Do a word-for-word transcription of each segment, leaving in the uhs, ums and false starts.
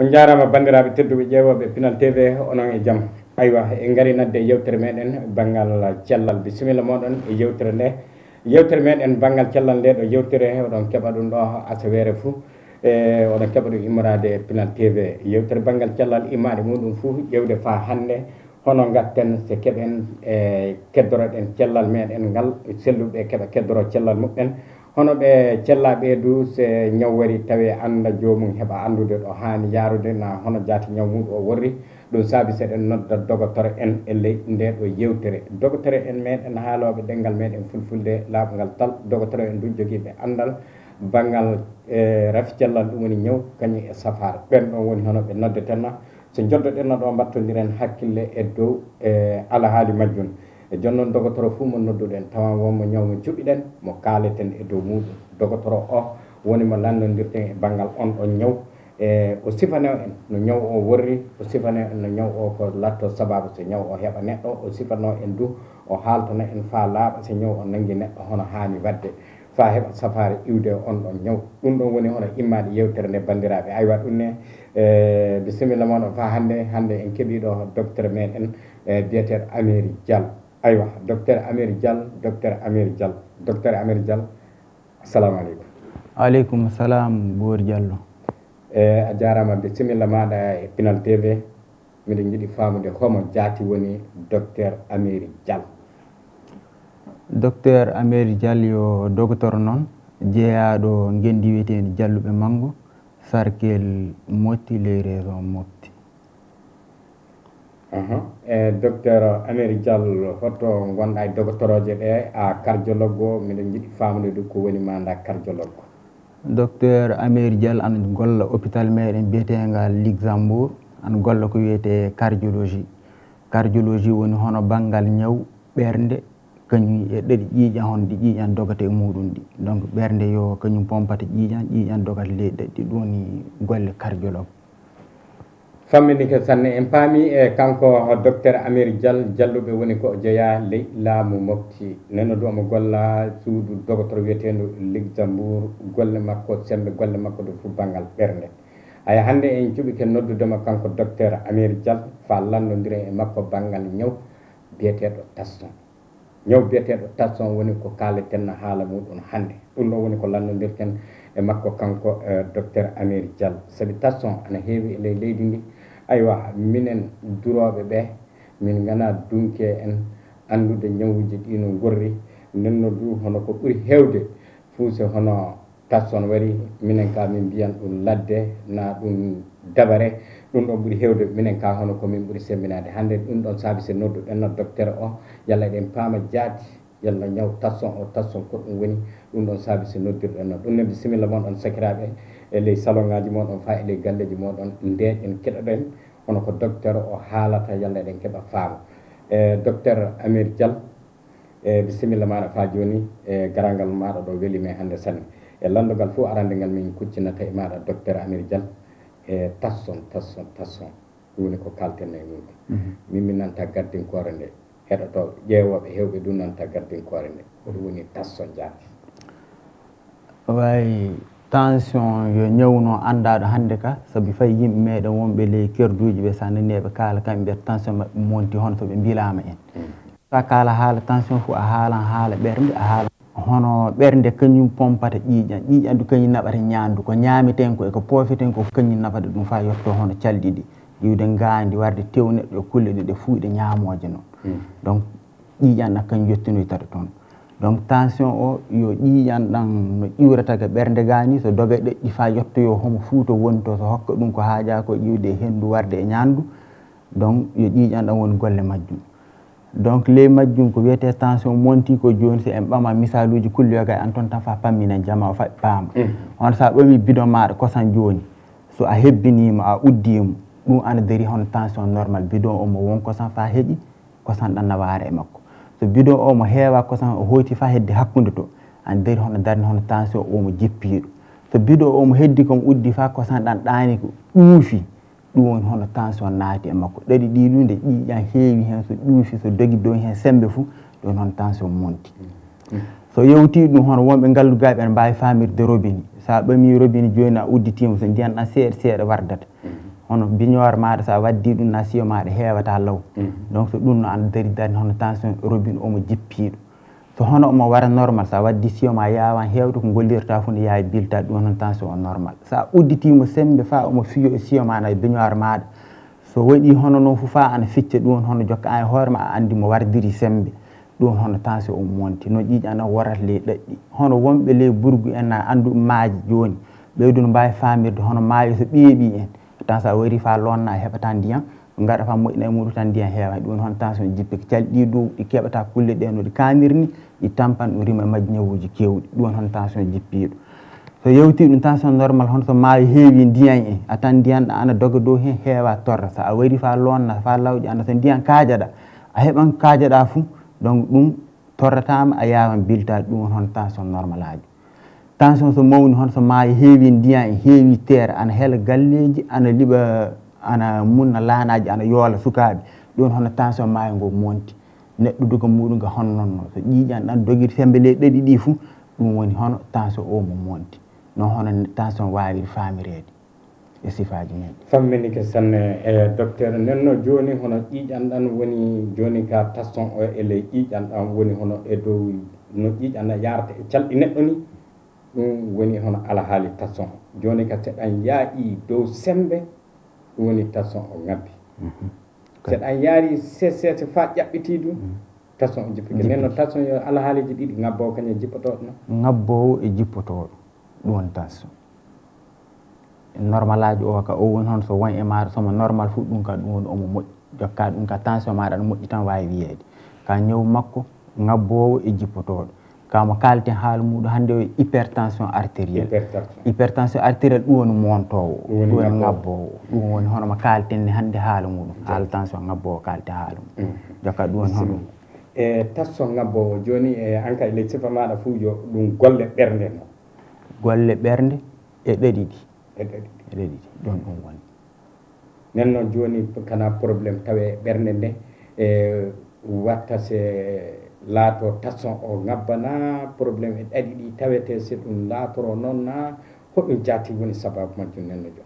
on jarama bandiraɓe tedduɓe ƴeewoɓe Pinal T V onon e jaam. aywa en gari nadde yewtere meɗen banggal cellal. bisimilla moɗon e yewtere nde yewtere meɗen banggal cellal nde ɗo yewtere oɗon keɓa ɗum ɗo asawere fou e oɗon keɓa ɗum immorade e Pinal T V. yewtere banggal cellal immade muɗum fou ƴewde fa hande hono gatten so keɓen e keddoroɗen cellal meɗen ngal selluɓe keeɓa keddoro cellal muɓɓen hono ɓe cellaɓe du se ñaw wari tawi anda jomum heeɓa andude ɗo hani yarude na hono jaati ñaw muɗum o worri ɗum saabi seɗen nodda dogotoro en e ley nde ɗo yewtere. dogotoro en meɗen haaloɓe ɗengal meɗen fulfulde laaɓgal tal dogotoro en du joguiɓe andal banggal e rafi cellal ɗum woni ñaw kañum e safara ɓen ɗon woni hono ɓe noddetenno so joddoɗenno ɗo battodiren hakkille e dow e alahaali majjum e jonnon dogotoro fuu mo nodduɗen tawa wonmo ñaw mo cuɓiɗen mo kaaleten e dow muɗum. dogotoro o woni mo landodirten e banggal on ɗon ñaw e o sifanew en no ñaw o worri o sifanew en no ñaw o ko latto sababu so ñaw o heeɓa neɗɗo o sifano en du o haaltono en fa laaɓa so ñaw o nangui neɗɗo hono hani wadde fa heeɓa safare iwde on ɗon ñaw. ɗum ɗon woni hono immade yewtere nde bandiraɓe. aywa ɗum ne e bisimilla moɗon fa hande hande en keeɓiɗo docteur meɗen e biyeteɗo Amery Diallo. aywa docteur Amery Diallo docteur Amery Diallo docteur Amery Diallo assalamu aleykum. aleykum salam Bory Diallo. e a jarama bisimilla maɗa e Pinal T V. miɗen jiiɗi famude homo jaati woni docteur Amery Diallo. docteur Amery Diallo yo docteur noon jeeyaɗo gendi wiyetedi Dialluɓe Mango Sarkel Motti les raisons Motti. Uh -huh. e docteur Amery Diallo hoto gonɗa e doctoroje ɗe a cardiologue o miɗen jiiɗi famude du ko woni manda cardiologue. docteur Amery Diallo an golla hôpital meɗen biyetegal Luxembourg an golla ko wiyete cardiologie. cardiologie woni hono banggal ñaw ɓerde kañum e ɗeɗi ƴiiƴan hon ɗi ƴiiƴan dogate e muɗum ɗi donc ɓerde yo kañum pompata ƴiiƴan ƴiiƴan dogata ley ɗeɗɗi ɗum woni golle cardiologue. famminike sanne en paami e kanko docteur Amery Diallo jalluɓe woni ko jeeya ley laamu mofti neno du omo golla suudu docteur wiyetendu Luxembourg golle makko sembe golle makko ɗo fof banggal ɓerde. aya hande en cuɓi ken noddudema kanko docteur Amery Diallo fa landodire e makko banggal ñaw biyeteɗo tasson. ñaw biyeteɗo tasson woni ko kaleten haala muɗum hande ɗum ɗo woni ko landodirten e makko kanko docteur Amery Diallo saabi tasson ana heewi e ley leydi ndi. aywa minen duroɓe ɓe min gana dunke en andude ñawuji ɗino gorri nenno du hono ko ɓuuri hewde fuuse hono tasson wari minen ka min mbiyan ɗum ladde na ɗum dabare ɗum ɗon ɓuuri hewde minen ka hono komin ɓuuri sembinade hande ɗum ɗon saabi se nodduɗenno docteur o yalla eɗen paama jaati yalla ñaw tasson o tasson ko ɗum woni ɗum ɗon saabi se noddirɗenno ɗum ne bisimilla moɗon sakiraɓe e ley salon ngaji moɗon fa e ley galleji moɗon ndeɗen keɗoɗen hono ko docteur o haalata yalla eɗen keeɓa faama. e docteur Amery Diallo e bisimilla maɗa fa joni e garangal maɗa ɗo welimi hande sanne e landogal fof arande ngal min kuccinata e maɗa docteur Amery Diallo e tasson tasson tasson ɗum woni ko kalten e muɗum min mi nanta gardinkore nde heɗotoɓe ƴeewoɓe hewɓe du nanta gardinkore nde ko ɗum woni tasson jaati. way tension yo ñawno andaɗo hande ka saabi fayi yimɓe meɗen wonɓe ley kerduji ɓe sa naniɓe kaala kamɓe mbiyata tension mabɓe monti hono soɓe mbilama en sa kaala haala tension fo a haalan haala ɓerde a haala hono ɓerde kañum pompata ƴiiƴan ƴiiƴan du kañum naɓata ñaandu ko ñaamiten ko eko poofeten ko kañum nafata ɗum fa yetto hono calɗiɗi iwde ngaandi warde tew neɗɗo e kulle ɗe ɗe fuuyɗe ñaamoje noon donc ƴiiƴan ɗan kañum yettinoytata toon. donc tension o yo ƴiiƴan ɗan no ƴiwrata ga ɓerde gani so doga ɗeƴƴi fa yettoyo homo fuuto woni to so hokka ɗum ko haaja ko ƴiwde e henndu warde e ñaandu donc yo ƴiiƴan ɗan woni golle majjum. donc ley majjum ko wiyete tension monti ko joni so en ɓama misaluji kulliyoga an toon tan fa pamminen jama o faɓi paama on sa ɓami bidon maɗa kosan joni so a hebbinimo a uddimo ɗum ana daari hono tension normal bidon o mo won kosan fa heeƴi kosan ɗan nawara e makko so bidon o mo heewa kosan o hoyti fa hedde hakkude to an daari hono darni hono tension o mo jippiɗo so bidon o mo heddi komo uddi fa kosan ɗan ɗaani ko ƴuufi ɗum woni hono tension naati e makko ɗaɗi ɗi ɗum nde ƴiiƴan heewi hen so ƴuufi so dogi dow hen sembe fou ɗon hono tension monti so yewti ɗum hono wonɓe ngallugaɓe ene mbawi famirde robinet sa ɓami robinet joni a udditima so ndiyan ɗan seeɗa seeɗa wardata hono biñoore maɗa sa waddi ɗum na siyo maɗa heewata law donc so ɗum no an dari dari hono tension robine omo jippiɗo so hono omo wara normal sa waddi siyo ma yawan heewde ko gollirta fu ne yawi bilta ɗum hono tension o normal sa udditimo sembe fa omo fiyo e siyo ma na biñoore maɗa so waɗi hono noon fu fa ana ficca ɗum hono jokka an hoore ma a andi mo wardiri sembe ɗum hono tension o monti no ƴiƴan o warata ley ɗaɗɗi hono wonɓe ley burgu en a andu maaji joni ɓeydu no mbawi famirde hono maayo so ɓeeɓi en tan sa wari fa lonna heɓata ndiyam gaɗa fa moƴƴina e muɗum tan ndiyam heewa ɗum hono tension jippi calɗi dow ɗi keɓata kulle ɗe no ɗi kanirni ɗi tampan ɗum rima majji ñawuji kewɗi ɗum hono tension jippiɗo so yewti ɗum tension normal hono so maayo heewi ndiyam en a tan ndiyam ɗa ana doga dow hen heewa torra sa a wari fa lonna fa lawƴi anda so ndiyam kaajaɗa a heɓan kaajaɗa fou donc ɗum torratama a yawan biltade ɗum hono tension normal aji tension so mawni hono so maayo heewi ndiyam e heewi terre ana heela galleji ana liiɓa ana munna laanaji ana yoola sukaɓe ɗum hono tension maayo ngo monti neɗɗo duga muɗum ga honnonno so ƴiƴan ɗan doguiri sembe ley ɗaɗi ɗi fou ɗum woni hono tension o mo monti non hono tension wawi famirede e sifaji men fammini ke sanne e docteur nenno joni hono ƴiƴan ɗan woni joni ka tension o e ley ƴiƴan ɗan woni hono e dow no ƴiƴan yarata e calɗi neɗɗo ni ɗum woni hono alahaali tension joni ka seɗan yaaƴi dow sembe ɗum woni tension o ngabbi seɗan yaari sesese fa ƴaɓɓiti ɗum tension o jippike nenno tension yo alahaaliji ɗiɗi ngabbowo kañum jippotoɗo no ngabbowo e jippotoɗo ɗum woni tension normal aji o ka o woni hono so won e maɗa somo normal fu ɗum ka ɗum woni omo moƴƴi jokka ɗum ka tension maɗa aɗa moƴƴi tan wawi wiyede ka ñawu makko ngabbowo e jippotoɗo kamo kalten haala muɗum hannde o hypertension artériel hypertension artériel ɗum woni montowo ɗum woni ngabbowo ɗum woni hono mo kalten ni hannde haala muɗum haala tension ngabbowo kalten haala muɗum jokka ɗum woni hono e tension ngabbowo joni e an ka e ley sifa maɗa fuu yo ɗum golle ɓernde no golle ɓernde e ɗaɗi ɗi e ɗaɗi e ɗaɗi ɗi ɗon ɗum woni nen noon joni kana probléme tawe ɓernde nde e watta se laato tension o ngabbana probléme e ɗaɗi ɗi tawete so ɗum laatoro noon na hoɗum jaati woni sababu majjum nenno joni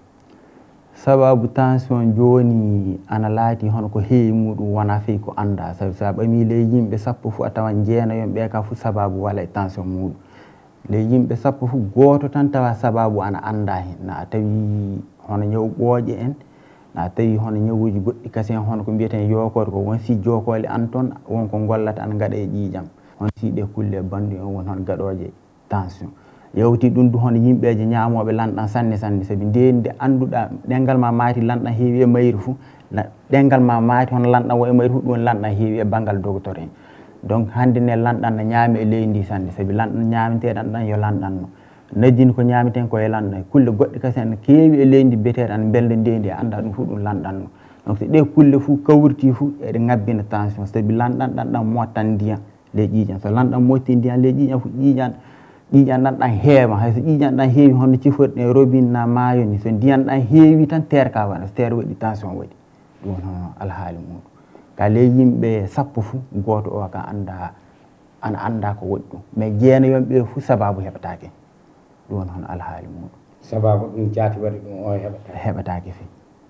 sababu tension joni ana laati hono ko heewi muɗum wona fewi ko anda sabi sa ɓami ley yimɓe sappo fo a tawan jeenayon ɓe ka fo sababu wala e tension muɗum ley yimɓe sappo fo goto tan tawa sababu ana anda hen na tawi hono ñaw ɓooƴe en na tawi hono ñawuji goɗɗi kasi hen hono ko mbiyeten yokode ko won si jokole an toon wonko gollata ana gaɗa e ƴiƴam hono si ɗe kulle bandu en woni hono gaɗoje tension yewti ɗum du hono yimɓeje ñamoɓe lanɗan sanne sanne saabi ndeni nde anduɗa ɗengal ma maati lanɗan heewi e mayri fou ɗengal ma maati hono lanɗan wo e mayri fou ɗum woni lanɗan heewi e banggal docteur en donc hande ne lanɗan ne ñaami e leydi ndi sanne saabi lanɗan ñaameteɗan ɗan yo lanɗanno najjini ko ñaameten koye lanɗan kulle goɗɗe kasi ene keewi e leydi beteɗan belde ndendi anda ɗum fuu ɗum lanɗanno donc so ɗe kulle fuu kawriti fuu eɗe ngabbina tension saabi lanɗan ɗan ɗan mottan ndiyam ley ƴiƴam so lanɗan motti ndiyam ley ƴiƴam fo ƴiƴan ƴiƴan ɗan ɗan heewa hayso ƴiƴan ɗan heewi hono ciforɗe robine na maayo ni so ndiyam ɗan heewi tan terre ka waɗa so terre waɗi tension waɗi ɗum hono alhaali muɗum ka ley yimɓe sappo fuu goto o ka anda ana anda ko waɗi ɗum mais jeenayon ɓe fuu sababu heɓatake ɗum woni hono alhaali muɗum sababu ɗum jaati waɗi ɗum o heɓata heɓatake fe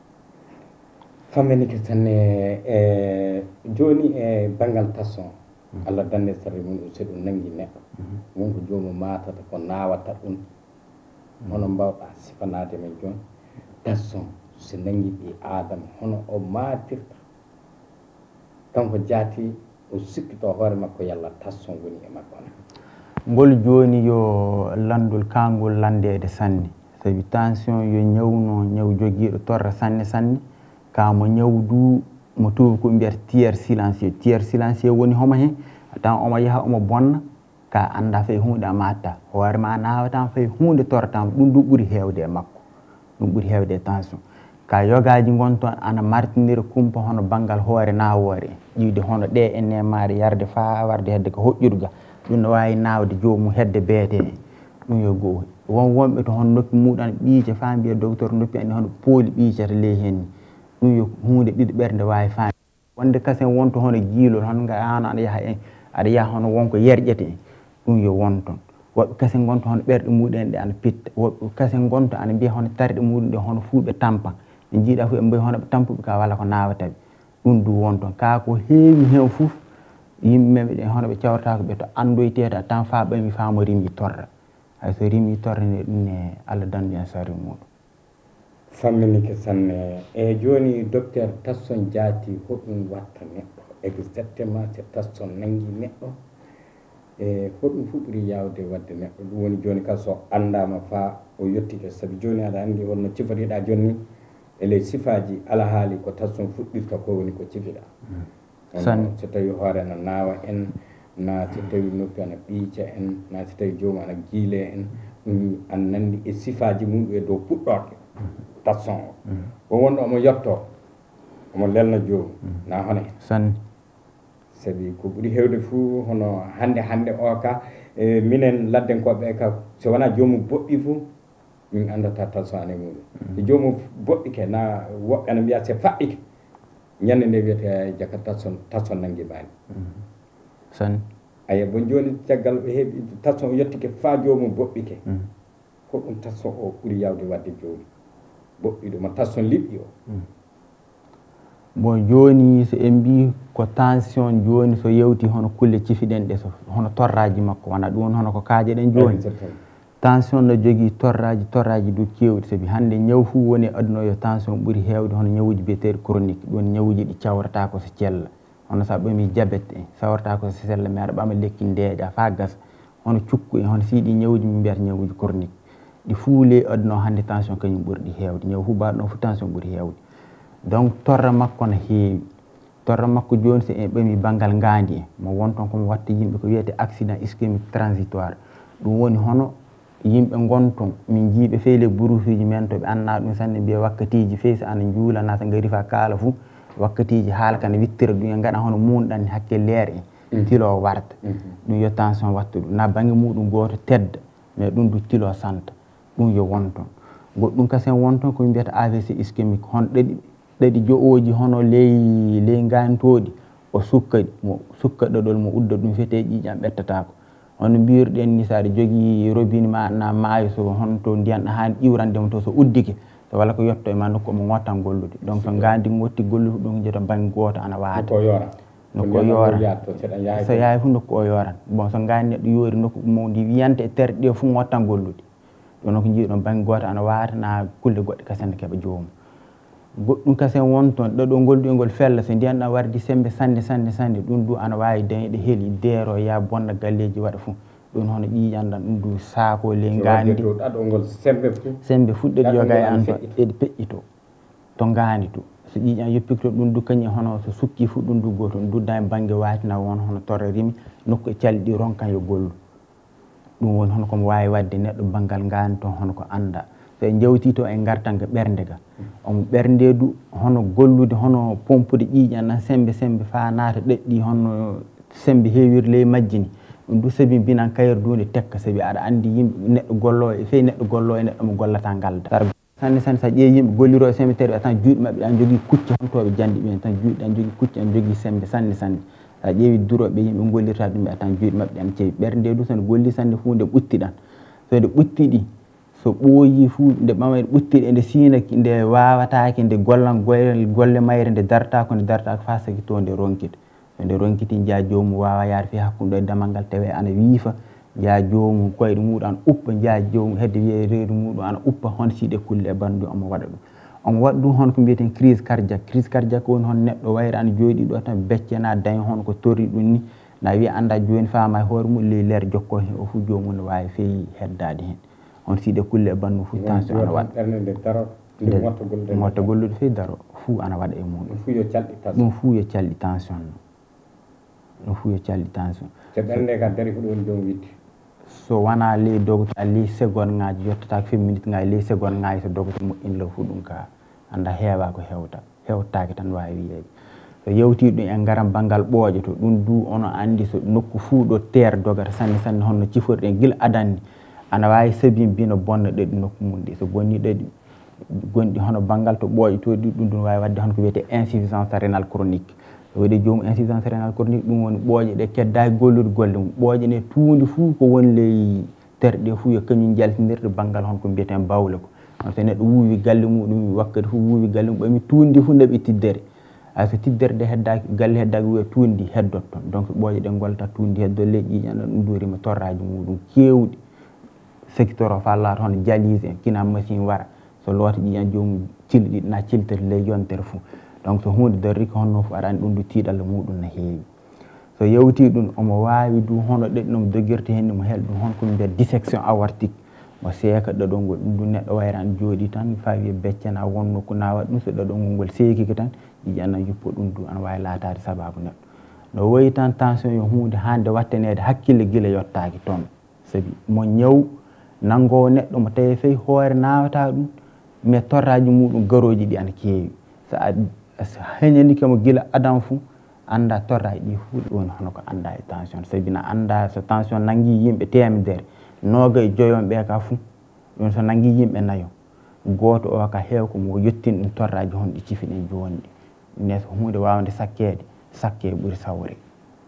famminike tan e joni e banggal tension Allah dande sare mum so ɗum nanggui neɗɗo wonko jomum matata ko nawata ɗum hono mbawɗa sifanade men joni tension so nanggui ɓi adama hono o matirta kanko jaati o sikkito hoore makko yalla tension woni e makko na ngol joni yo landol kangol landede sanne sabi tension yo ñawno ñaw joguiɗo torra sanne sanne kamo ñawdu mo tuba ko mbiyata tiers silencieux tiers silencieux woni homo hen tan omo yaaha omo bonna ka anda fayi hunde a matta hoore ma nawatan fayi hunde torratama ɗum ɗum ɓuuri hewde e makko ɗum ɓuuri hewde e tension ka yogaji gonton ana martinira kumpa hono banggal hoore nawore ƴiwde hono ɗe enne maare yarde fa warde hedde ko hoƴƴuɗga ɗum no wawi nawde jomum hedde beete ɗum yo goho won wonɓe to hono noppi muɗum ɓiice fa mbiya docteur noppi andi hono pooli ɓiicata ley hen ɗum yo hunde ɗiɗi ɓerde wawi famde wonde kasen wonto hono jiilol hono ano aɗa yaaha en aɗa yaaha hono wonko yerƴete en ɗum yo wonton woɓɓe kasen gonto hono ɓerɗe muɗum ɗe ana pitta woɓɓe kasen gonto ana mbiya hono tarɗe muɗum ɗe hono fuuɓe tampan ɓe jiiɗa fof ɓe mbayi hono ɓe tampuɓe ka walla ko nawataɓe ɗum du won toon ka ko heewi hen fof yimɓeɓe ɗen hono ɓe cawrata ko ɓe to andoytede tan fa ɓami famo rimi torra hay so rimi torra ne ɗum ne Allah dandu en sarri muɗum famminike sanne e joni docteur Tasson Diaty hoɗum watta neɗɗo exactement so Tasson nanggui neɗɗo e hoɗum fu ɓuuri yawde wadde neɗɗo ɗum woni joni kala so andama fa o yettike saabi joni aɗa andi holno ciforiɗa joni ele sifaji alahaali ko Tasson fuɗɗirta ko woni ko cifiɗa on so tawi hoore ana nawa en na so tawi noppi ana ɓiica en na so tawi joomum ana giile en ɗum an nandi e sifaji mum e dow puɗɗorɗe Tasson o o wonɗo omo yetto omo lelna joomum na hono en sanne sabi ko ɓuuri hewde fuu hono hande hande o ka e minen laddenkoɓe ka so wona joomum boɗɗi fuu min andata Tasson ane muɗum so joomum boɗɗike na woɓɓe ana mbiya se faɗɗike ñande nde wiyete jaka Tasson Tasson nanggui bani sanne aya bon joni caggal ɓe heeɓi Tasson o yettike fa joomum boɓɓike ko ɗum Tasson o ɓuuri yawde wadde joni boɓɓiɗo mo Tasson liɓƴi o bon joni so en mbi ko tension joni so yewti hono kulle cifiɗen ɗe so hono torraji makko wona ɗum hono ko kaajeɗen joni tension no jogui torraji torraji du kewɗi saabi hande ñaw fu woni aduna yo tension ɓuuri hewde hono ñawuji biyeteɗi chronique ɗon ñawuji ɗi cawrata ko so cella hono sa ɓami diabète en sawrata ko so sella mi aɗa ɓama lekki ndeeƴa fa gasa hono cukku en hono siɗi ñawuji min mbiyata ñawuji chronique ɗi fuu le aduna o hande tension kañum ɓurɗi hewde ñaw fu mbaɗo fu tension ɓuuri hewde donc torra makko no heewi torra makko joni so en ɓami banggal ngandi en mo won toon komo watta yimɓe ko wiyete accident ischémique transitoire ɗum woni hono yimɓe gonton min jiiɓe feele brousuji men to ɓe anna ɗum sanne mbiya wakkatiji feesi ana juula nata gari fa kaala fuu wakkatiji haala kana wittira ɗum e gaɗa hono munɗanni hakke leer en tilo warta ɗum yo tension watta ɗum na banggue muɗum goto tedda mais ɗum du tilo santa ɗum yo won toon goɗɗum kasen won toon koɓe mbiyata A V C ischémique hono ɗaɗi ɗaɗi jo'oji hono ley ley gantoɗi o sukkaɗi mo sukka ɗaɗol mo udda ɗum fete ƴiƴam ɓettatako hono mbirɗen ni saɗa jogui robinet ma na maayo so hono to ndiyan ɗa hani ƴiwrandemo to so uddike so walla ko yetto e ma nokku omo ngottan gollude donc so gandi gotti gollude ɗum jeeto banggue goto ana waata nokku o yoora so yaawi fu nokku o yoran bon so gandi neɗɗo yoori nokku mo ndi wiyante e terɗe ɗe fu ngottan gollude ɗum noon ko jiiɗon banggue goto ana waata na kulle goɗɗe kasen keeɓa joomum goɗɗum kasen won toon ɗaɗo golɗuyngol fella so ndiyanɗam wardi sembe sanne sanne sanne ɗum du ana wawi dañeɗe heeli deero ya bonna galleji waɗa foof ɗum hono ƴiƴanɗan ɗum du saako ley gandi sembe fuɗɗeɗe yoga e an to eɗe peƴƴito to gandi to so ƴiƴan yoppiki to ɗum du kañum hono so sukki fu ɗum du goto ɗum dudda e banggue watina won hono torre rimi nokku e calli ɗi ronkan yo gollu ɗum woni hono komo wawi wadde neɗɗo banggal gandi toon hono ko anda so en jawti to en gartan ko ɓernde ga omo ɓernde du hono gollude hono pompude ƴiƴan sembe sembe fa naata ɗaɗɗi hono sembe heewiri ley majji ni ɗum du saabi mbinan kayre dunde tekka saabi aɗa andi yimɓe neɗɗo gollo e fey neɗɗo gollo e neɗɗo mo gollata ngalda sanne sanne sa ƴeewi yimɓe golliro e sembe tawi tan juuɗe mabɓe ɗan jogui kucce hontoɓe jandi ɓen tan juuɗe ɗan jogui kucce an jogui sembe sanne sanne sa ƴeewi duroɓe yimɓe gollirta ɗum ɓe tan juuɗe mabɓe ɗan ceewi ɓernde du sone golli sanne fu nde ɓuttiɗan so nde ɓuttiɗi so ɓooyi fuu nde ɓama nde ɓuttiɗe nde siinaki nde wawatake nde gollan golle golle mayre nde dartako nde dartako fa sagi to nde ronkita so nde ronkiti jaa jomum wawa yaade fi hakkude e damal ngal tawi ana wiifa jaa jomum koyɗe muɗum ana uppa jaa jomum hedde wiye reedu muɗum ana uppa hon siide kulle e bandu omo waɗa ɗum omo waɗa ɗum hono ko mbiyeten crise cardiaque crise cardiaque woni hono neɗɗo wayre ana jooɗi ɗo tan beccena daña hono ko torri ɗum ni na wiya anda joni fama e hoore mum ley leer jokko hen o fu jomum ne wawi feewi heddade hen on siide kulle e bandu fu tension ana waɗa motta gollude fewi daro fuu ana waɗa e muɗum ɗum fuu yo calɗi tension ɗum fuu yo calɗi tension so ɓernde ka dari ko ɗum jom witti so wona ley dogota ley seconde ngaji yettatako fe minute ngaji ley seconde ngaji so dogota moƴƴin law fu ɗum ka anda heewa ko hewta hewtaki tan wawi wiyeede so yewti ɗum en garan banggal ɓooƴe to ɗum du ono andi so nokku fuu ɗo terre dogata sanne sanne honno ciforɗen guila adanni ana wawi sabi mbino bonna ɗaɗi nokku mum ɗi so bonni ɗaɗi gonɗi hono banggal to ɓooƴe to ɗi ɗum ɗum wawi wadde hono ko wiyete insuffisance rénale chronique so waɗi jomum insuffisance rénale chronique ɗum woni ɓooƴe ɗe keddaki gollude golle mum ɓooƴe ɗe tuundi fuu ko woni ley terre ɗe fuu yo kañum jaltinirde banggal honko mbiyeten bawle ko on so neɗɗo wuuwi galle muɗum wakkati fof wuuwi galle mum ɓami tuundi fof ndeɓi tiddere hay so tidderde heddaki galle heddaki wiya tuundi heddot toon donc ɓooƴe ɗe golta tuundi heddo leydi ƴiƴan ɗum duurima torraji muɗum kewɗi secteur o fa laata hono dialyse en kina machine wara so loota ƴiƴan jomum cilɗi ɗiɗi na ciltere ley yontere fof donc so hunde darri ko honno fof aɗa andi ɗum du tiiɗalla muɗum no heewi so yewti ɗum omo wawi du hono ɗeɗi nomo doguirta hen mo hel ɗum hon komi mbiya dissection aortique mo seeka ɗaɗol ngol ɗum du neɗɗo wayran jooɗi tan fa wiya beccana wonno ko na waɗi ɗum so ɗaɗol ngol ngol seekiki tan ƴiƴan an yuppo ɗum du ana wawi laatade sababu neɗɗo no woyi tan tension yo hunde hande wattanede hakkille guila yettaki toon saabi mo ñaw nangowo neɗɗo mo tawi fayi hoore nawata ɗum mais torraji muɗum garoji ɗi ana keewi so a heñanikemo guila adam fou anda torraji ɗi fuu ɗi woni hono ko anda e tension sabi na anda so tension nangui yimɓe temedere noga e joyon ɓe ka fuu ɗum so nangui yimɓe nayo goto o ka heew ko mo yettin ɗum torraji hon ɗi cifiɗen joni ɗi ne so hunde wawde sakkede sakke ɓuuri sawre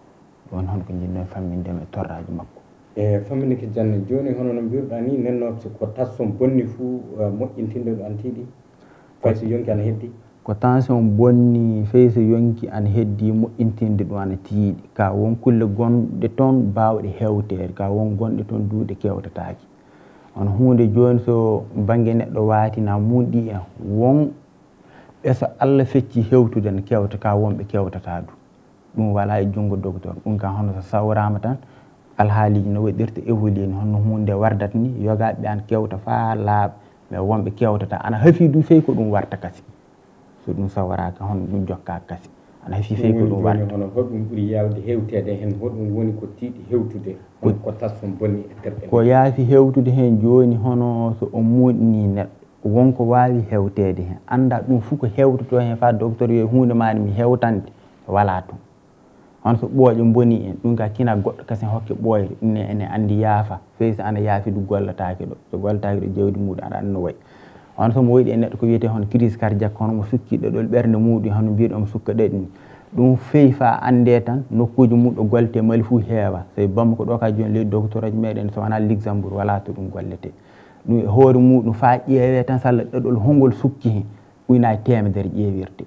ɗon hon ko jinno fammindema e torraji makko e famminike janne joni hono no mbiruɗa ni nenno ko tasson bonni fuu moƴƴintinde ɗo antiɗi fay so yonki ana heddi ko tension bonni fey so yonki ana heddi moƴƴintinde ɗum ana tiiɗi ka won kulle gonɗe toon bawɗe hewtere ka won gonɗe toon duuɗe kewtataki on hunde joni so banggue neɗɗo watina munɗi en won ɓeso Allah fecci hewtude ne kewta ka wonɓe kewtata du ɗum wala e junggo docteur ɗum ka hono so sawrama tan alhaaliji no waɗirta évolué ni honno hunde wardata ni yogaɓe an kewta fa laaɓa mais wonɓe kewtata ana haafi du fey ko ɗum warta kasi so ɗum sawraka hono ɗum jokka kasi ana haafi fey ko ɗum warta hono hoɗum ɓuuri yawde hewtede hen hoɗum woni ko tiiɗi hewtude ko tasson bonni e terɗe ko yaafi hewtude hen joni hono so o moɗni neɗɗo wonko wawi hewtede hen anda ɗum fuu ko hewtoto hen fa docteur yo hunde mani mi hewtande wala toon hono so ɓooƴe boni en ɗum ka kina goɗɗo kasi hokke ɓooyde ɗumne ene andi yaafa fey so ana yaafi du gollataki ɗo so gollataki ɗo jawdi muɗum aɗa andi no wayi hono somo woyɗi e neɗɗo ko wiyete hono crise cardiaque hono mo sukki ɗoɗol ɓerde muɗum hono mbiɗo mo sukka ɗaɗi ni ɗum feyi fa ande tan nokkuji mum ɗo gollete mali fuu heewa so bamma ko ɗo ka joni leydi docteur aji meɗen so wona luxembourg wala to ɗum gollete ɗum e hoore muɗum fa ƴeewe tan salla ɗaɗol hongol sukki hen ɓuynaji temedere ƴeewirte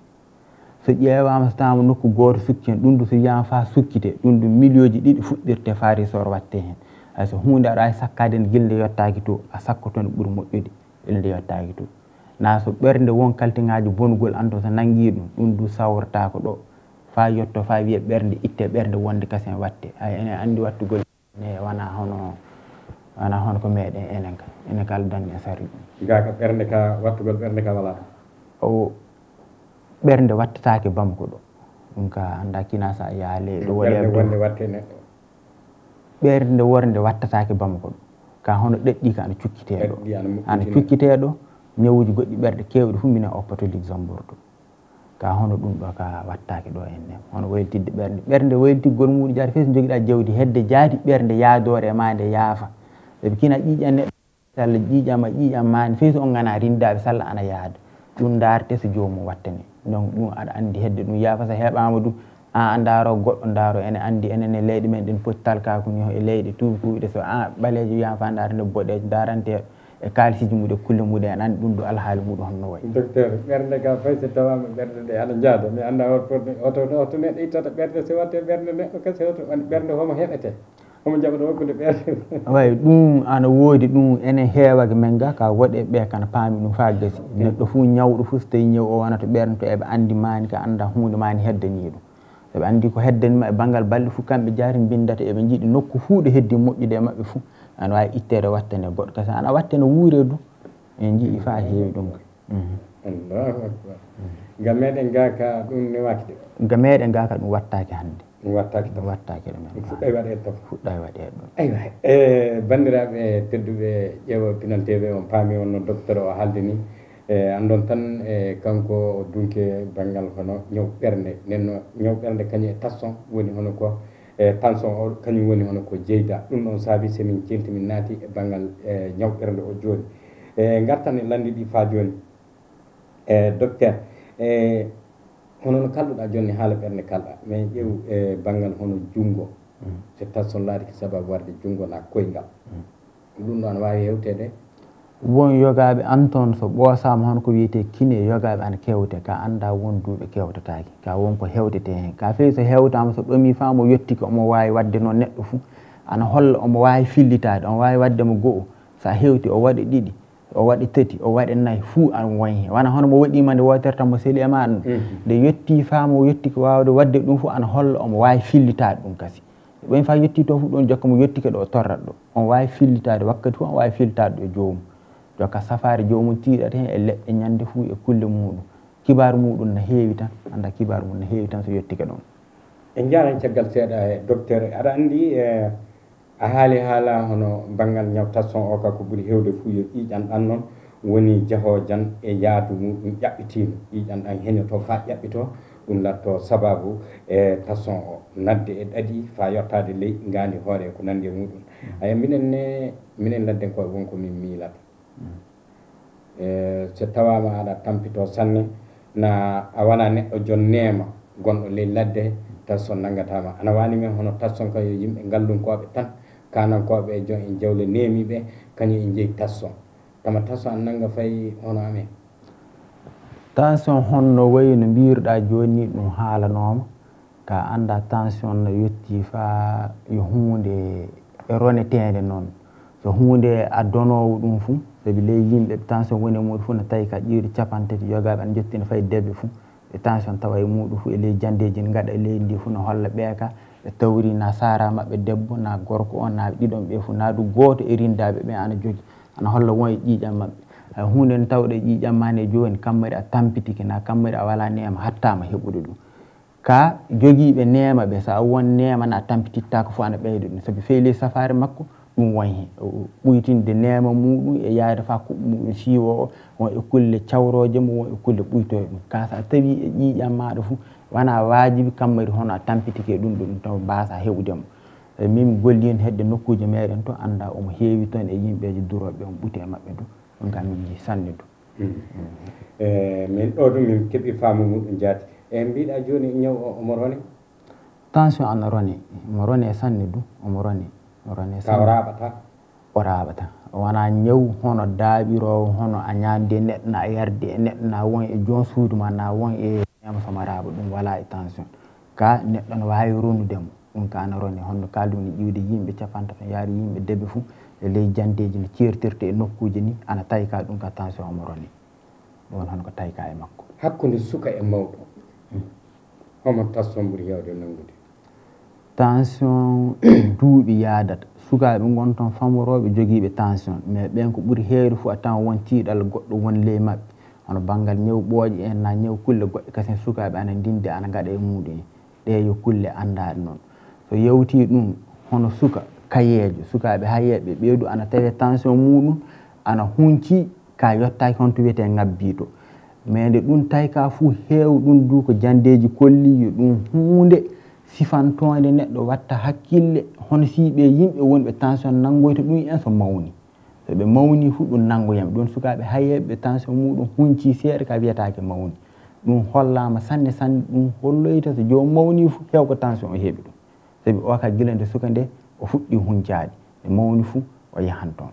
so ƴeewama so tawama nokku goto sukki hen ɗum du so yiyama fa sukkite ɗum du million ji ɗiɗi fuɗɗirte fa resor watte hen hay so hunde aɗa wawi sakkade nde guilde yettaki to a sakkoto nde ɓuuri moƴƴude ilde yettaki to na so ɓerde won kalteŋaji bongol anto so nangui ɗum ɗum du sawrata ko ɗo fa yetto fa wiya ɓerde itte ɓerde wonde kasen watte ay enen andi wattugol ne wona hono wona hono ko meɗen enen ka enen kala dañi e sari ɗum ga ka ɓerde ka wattugol ɓerde ka wala o ɓerde wattatake bamko ɗo ɗum ka anda kina sa yaale ɗo wonde watte neɗɗo ɓerde worde wattatake bamko ɗo ka hono ɗeɗɗi ka ana cukkiteɗo ana cukkiteɗo ñawuji goɗɗi ɓerde kewɗi fu minen oppato luxembourg to ka hono ɗum ɗo ka wattake ɗo enne hono waylitidde ɓerde ɓerde waylitigol muɗum jaati fes so joguiɗa jawdi hedde jaati ɓerde yaadore e ma nde yaafa saabi kina ƴiƴan neɗɗo salla ƴiƴama ƴiƴam mani fes on gana rindaɓe salla ana yaada ɗum darte so jomum wattane donc ɗum aɗa andi hedde ɗum yaafa so heeɓama ɗum a daro goɗɗo daro ene andi enen e leyɗe men ɗen poti talkakuni e leyɗe tuuɓi so a ɓalejo wiyama fa darande boɗejo daranteɗo e kalisiji muɗum e kulle muɗum en andi ɗum ɗo alhaali muɗum honno wayi docteur ɓerde ka fay so tawama ɓerde ɗe ana jaada mi anda oto oto oto neɗɗo ittata ɓerde so watte ɓerde neɗɗo kasi oto ɓerde homo heɓete homo jaɓata hokkude ɓerde way ɗum ana woodi ɗum enen heewake men ga ka woɗe ɓe kana paami ɗum fa gasi neɗɗo fuu ñawɗo fuu so tawi ñaw o wonata ɓerde to eɓe andi mani ka anda hunde mani heddani ɗum soɓe andi ko heddanima e banggal balɗe fuu kamɓe jaari bindata eɓe jiiɗi nokku fuu ɗo heddi moƴƴude e mabɓe fuu ana wawi ittede wattane goɗɗo kasi ana wattane wuure du en jii fa heewi ɗum allahu akbar ga meɗen ga ka ɗum newaki de ga meɗen ga ka ɗum wattaki hande ɗum wattaki ɗum wattaki ɗumen fuɗɗa waɗe to fuɗɗa waɗe ɗum aywa e bandiraɓe tedduɓe ƴeewa Pinal T V on paami on no docteur o haalde ni e andon tan e kanko o dunke banggal hono ñaw ɓerde nenno ñaw ɓerde kañum e tasson woni hono ko e tension o kañum woni hono ko jeyda ɗum ɗon saabi somin celti min naati e banggal e ñaw ɓerde o joni e gartan e landi ɗi fa joni e docteur e hono no kalɗuɗa joni haala ɓerde kalɗa mais ƴeew e banggal hono junggo so tension laari ko sababu warde junggo na koyngal ɗum ɗo ana wawi hewtede won yogaɓe anton so ɓoosama hono ko wiyete kine yogaɓe ana kewte ka anda won duuɓe kewtataki ka wonko hewtete hen ka fewi so hewtama so ɓami famo yettiki omo wawi wadde noon neɗɗo fuu ana holla omo wawi fillitade omo wawi waddemo go'o sa hewti o waɗi ɗiɗi o waɗi tati o waɗi nayyi fuu an woni hen wona hono mo waɗima nde wotere tan mo seeli e ma ɗum nde yetti famo yettiki wawde wadde ɗum fuu ana holla omo wawi fillitade ɗum kasi ɓen fa yetti to fuu ɗon jokka mo yettike ɗo o torrat ɗo on wawi fillitade wakkati fuu on wawi fillitade ɗo e jomum jokka safari jomum tiiɗata hen e leɗɗe ñande fuu e kulle muɗum kibaru muɗum no heewi tan anda kibaru mum no heewi tan so yettike ɗon en jaran caggal seeɗa e docteur aɗa andi e a haali haala hono banggal ñaw tasson o ka ko ɓuuri hewde fuu yo ƴiiƴan ɗan noon woni jahojan e yaadu muɗum ƴaɓɓitino ƴiiƴan ɗan heñoto fa ƴaɓɓito ɗum latto sababu e tasson o nadde e ɗaɗi fa yottade ley ngandi hoore ko nandi e muɗum aya minen ne minen ladden koye wonko min miilata e so tawama aɗa tampito sanne na a wona neɗɗo jon neema gonɗo ley ladde tasson naggatama ana wani men hono tasson ka yo yimɓe ngallunkoɓe tan kanankoɓe e jon en jawle neemiɓe kañum en jeeyi tasson tama tasson an nagga fayi hono amen tension honno wayi no mbiruɗa joni ɗum haalanoma ka anda tension no yetti fa yo hunde e ronetede noon so hunde a donowo ɗum fuu saabi ley yimɓe tension woni e muɗum fuu no tawi ka ƴiwde capantati yogaɓe ana jettino fayi debbe fuu e tension tawa e muɗum fuu e ley jandeji ne gaɗa e leydi ndi fuu no holla ɓeeka ɓe tawri na sara mabɓe debbo na gorko on na ɗiɗon ɓe fuu na du goto e rindaɓe ɓe ana jogui ana holla won e ƴiiƴam mabɓe hay hunde ne tawɗo e ƴiiƴam ma ne joni kammari a tampitiki na kammari a wala neema hattama heɓude ɗum ka joguiɓe neema ɓe sa won neema na tampitittako fo ana ɓeyda ɗum saabi feeli safari makko ɗum won hen ɓuytinde neema muɗum e yaade fa kuɓɓe muɗum siiwo o won e kulle cawroje mum won e kulle ɓuytoye ɗum ka sa tawi e ƴiiƴam maɗa fuu wona wajibi kammari hono a tampitike ɗum ɗo ɗum taw mbasa heɓudemo min gollino hedde nokkuji meɗen to anda omo heewi toon e yimɓeje duroɓe on ɓuute e mabɓe to ɗum kam min jii sanne to e min ɗo ɗum min keeɓi faamu muɗum jaati e mbiɗa joni ñaw o omo rone tension ana rone omo rone sanne du omo rone o rone sanne o raɓata o raɓata wona ñaw hono daaɓirowo hono a ñamde neɗɗo na yarde e neɗɗo na won e jon suudu ma na won e ñama somo raɓa ɗum wala e tension ka neɗɗo no wawi ronudemo ɗum ka ana rone honno kalɗum ne ƴiwde yimɓe capantati yaari yimɓe debbe fuu e ley jandeji no ceertirte e nokkuji ni ana tawi ka ɗum ka tension omo rone ɗon hono ko tawi ka e makko hakkude suka e mawɗo homo tension ɓuuri hewde nangude tension duuɓi yaadata sukaɓe gonton famoroɓe joguiɓe tension mais ɓen ko ɓuuri heewde fo a tawan won tiiɗal goɗɗo woni ley mabɓe hono banggal ñaw ɓooƴe en na ñaw kulle goɗɗe kasen sukaɓe ana ndinde ana gaɗa e muɗum en ɗe yo kulle andaɗe noon so yewti ɗum hono suka kayejo sukaɓe hayeɓe ɓeydu ana tawi tension muɗum ana hunci ka yottaki honto wiyete ngabbiɗo mais nde ɗum tawi ka fuu heew ɗum du ko jandeji kolli yo ɗum hunde sifantode neɗɗo watta hakkille hono siɓe yimɓe wonɓe tension nangoyta ɗum en so mawni so ɓe mawni fuu ɗum nangoyam ɗum sukaɓe hayeɓe tension muɗum hunci seeɗa ka wiyatake mawni ɗum hollama sanne sanne ɗum holloyta so jomum mawni fuu heew ko tension o heeɓi ɗum saabi o ka gila nde suka nde o fuɗɗi huncade e mawni fuu o yahan toon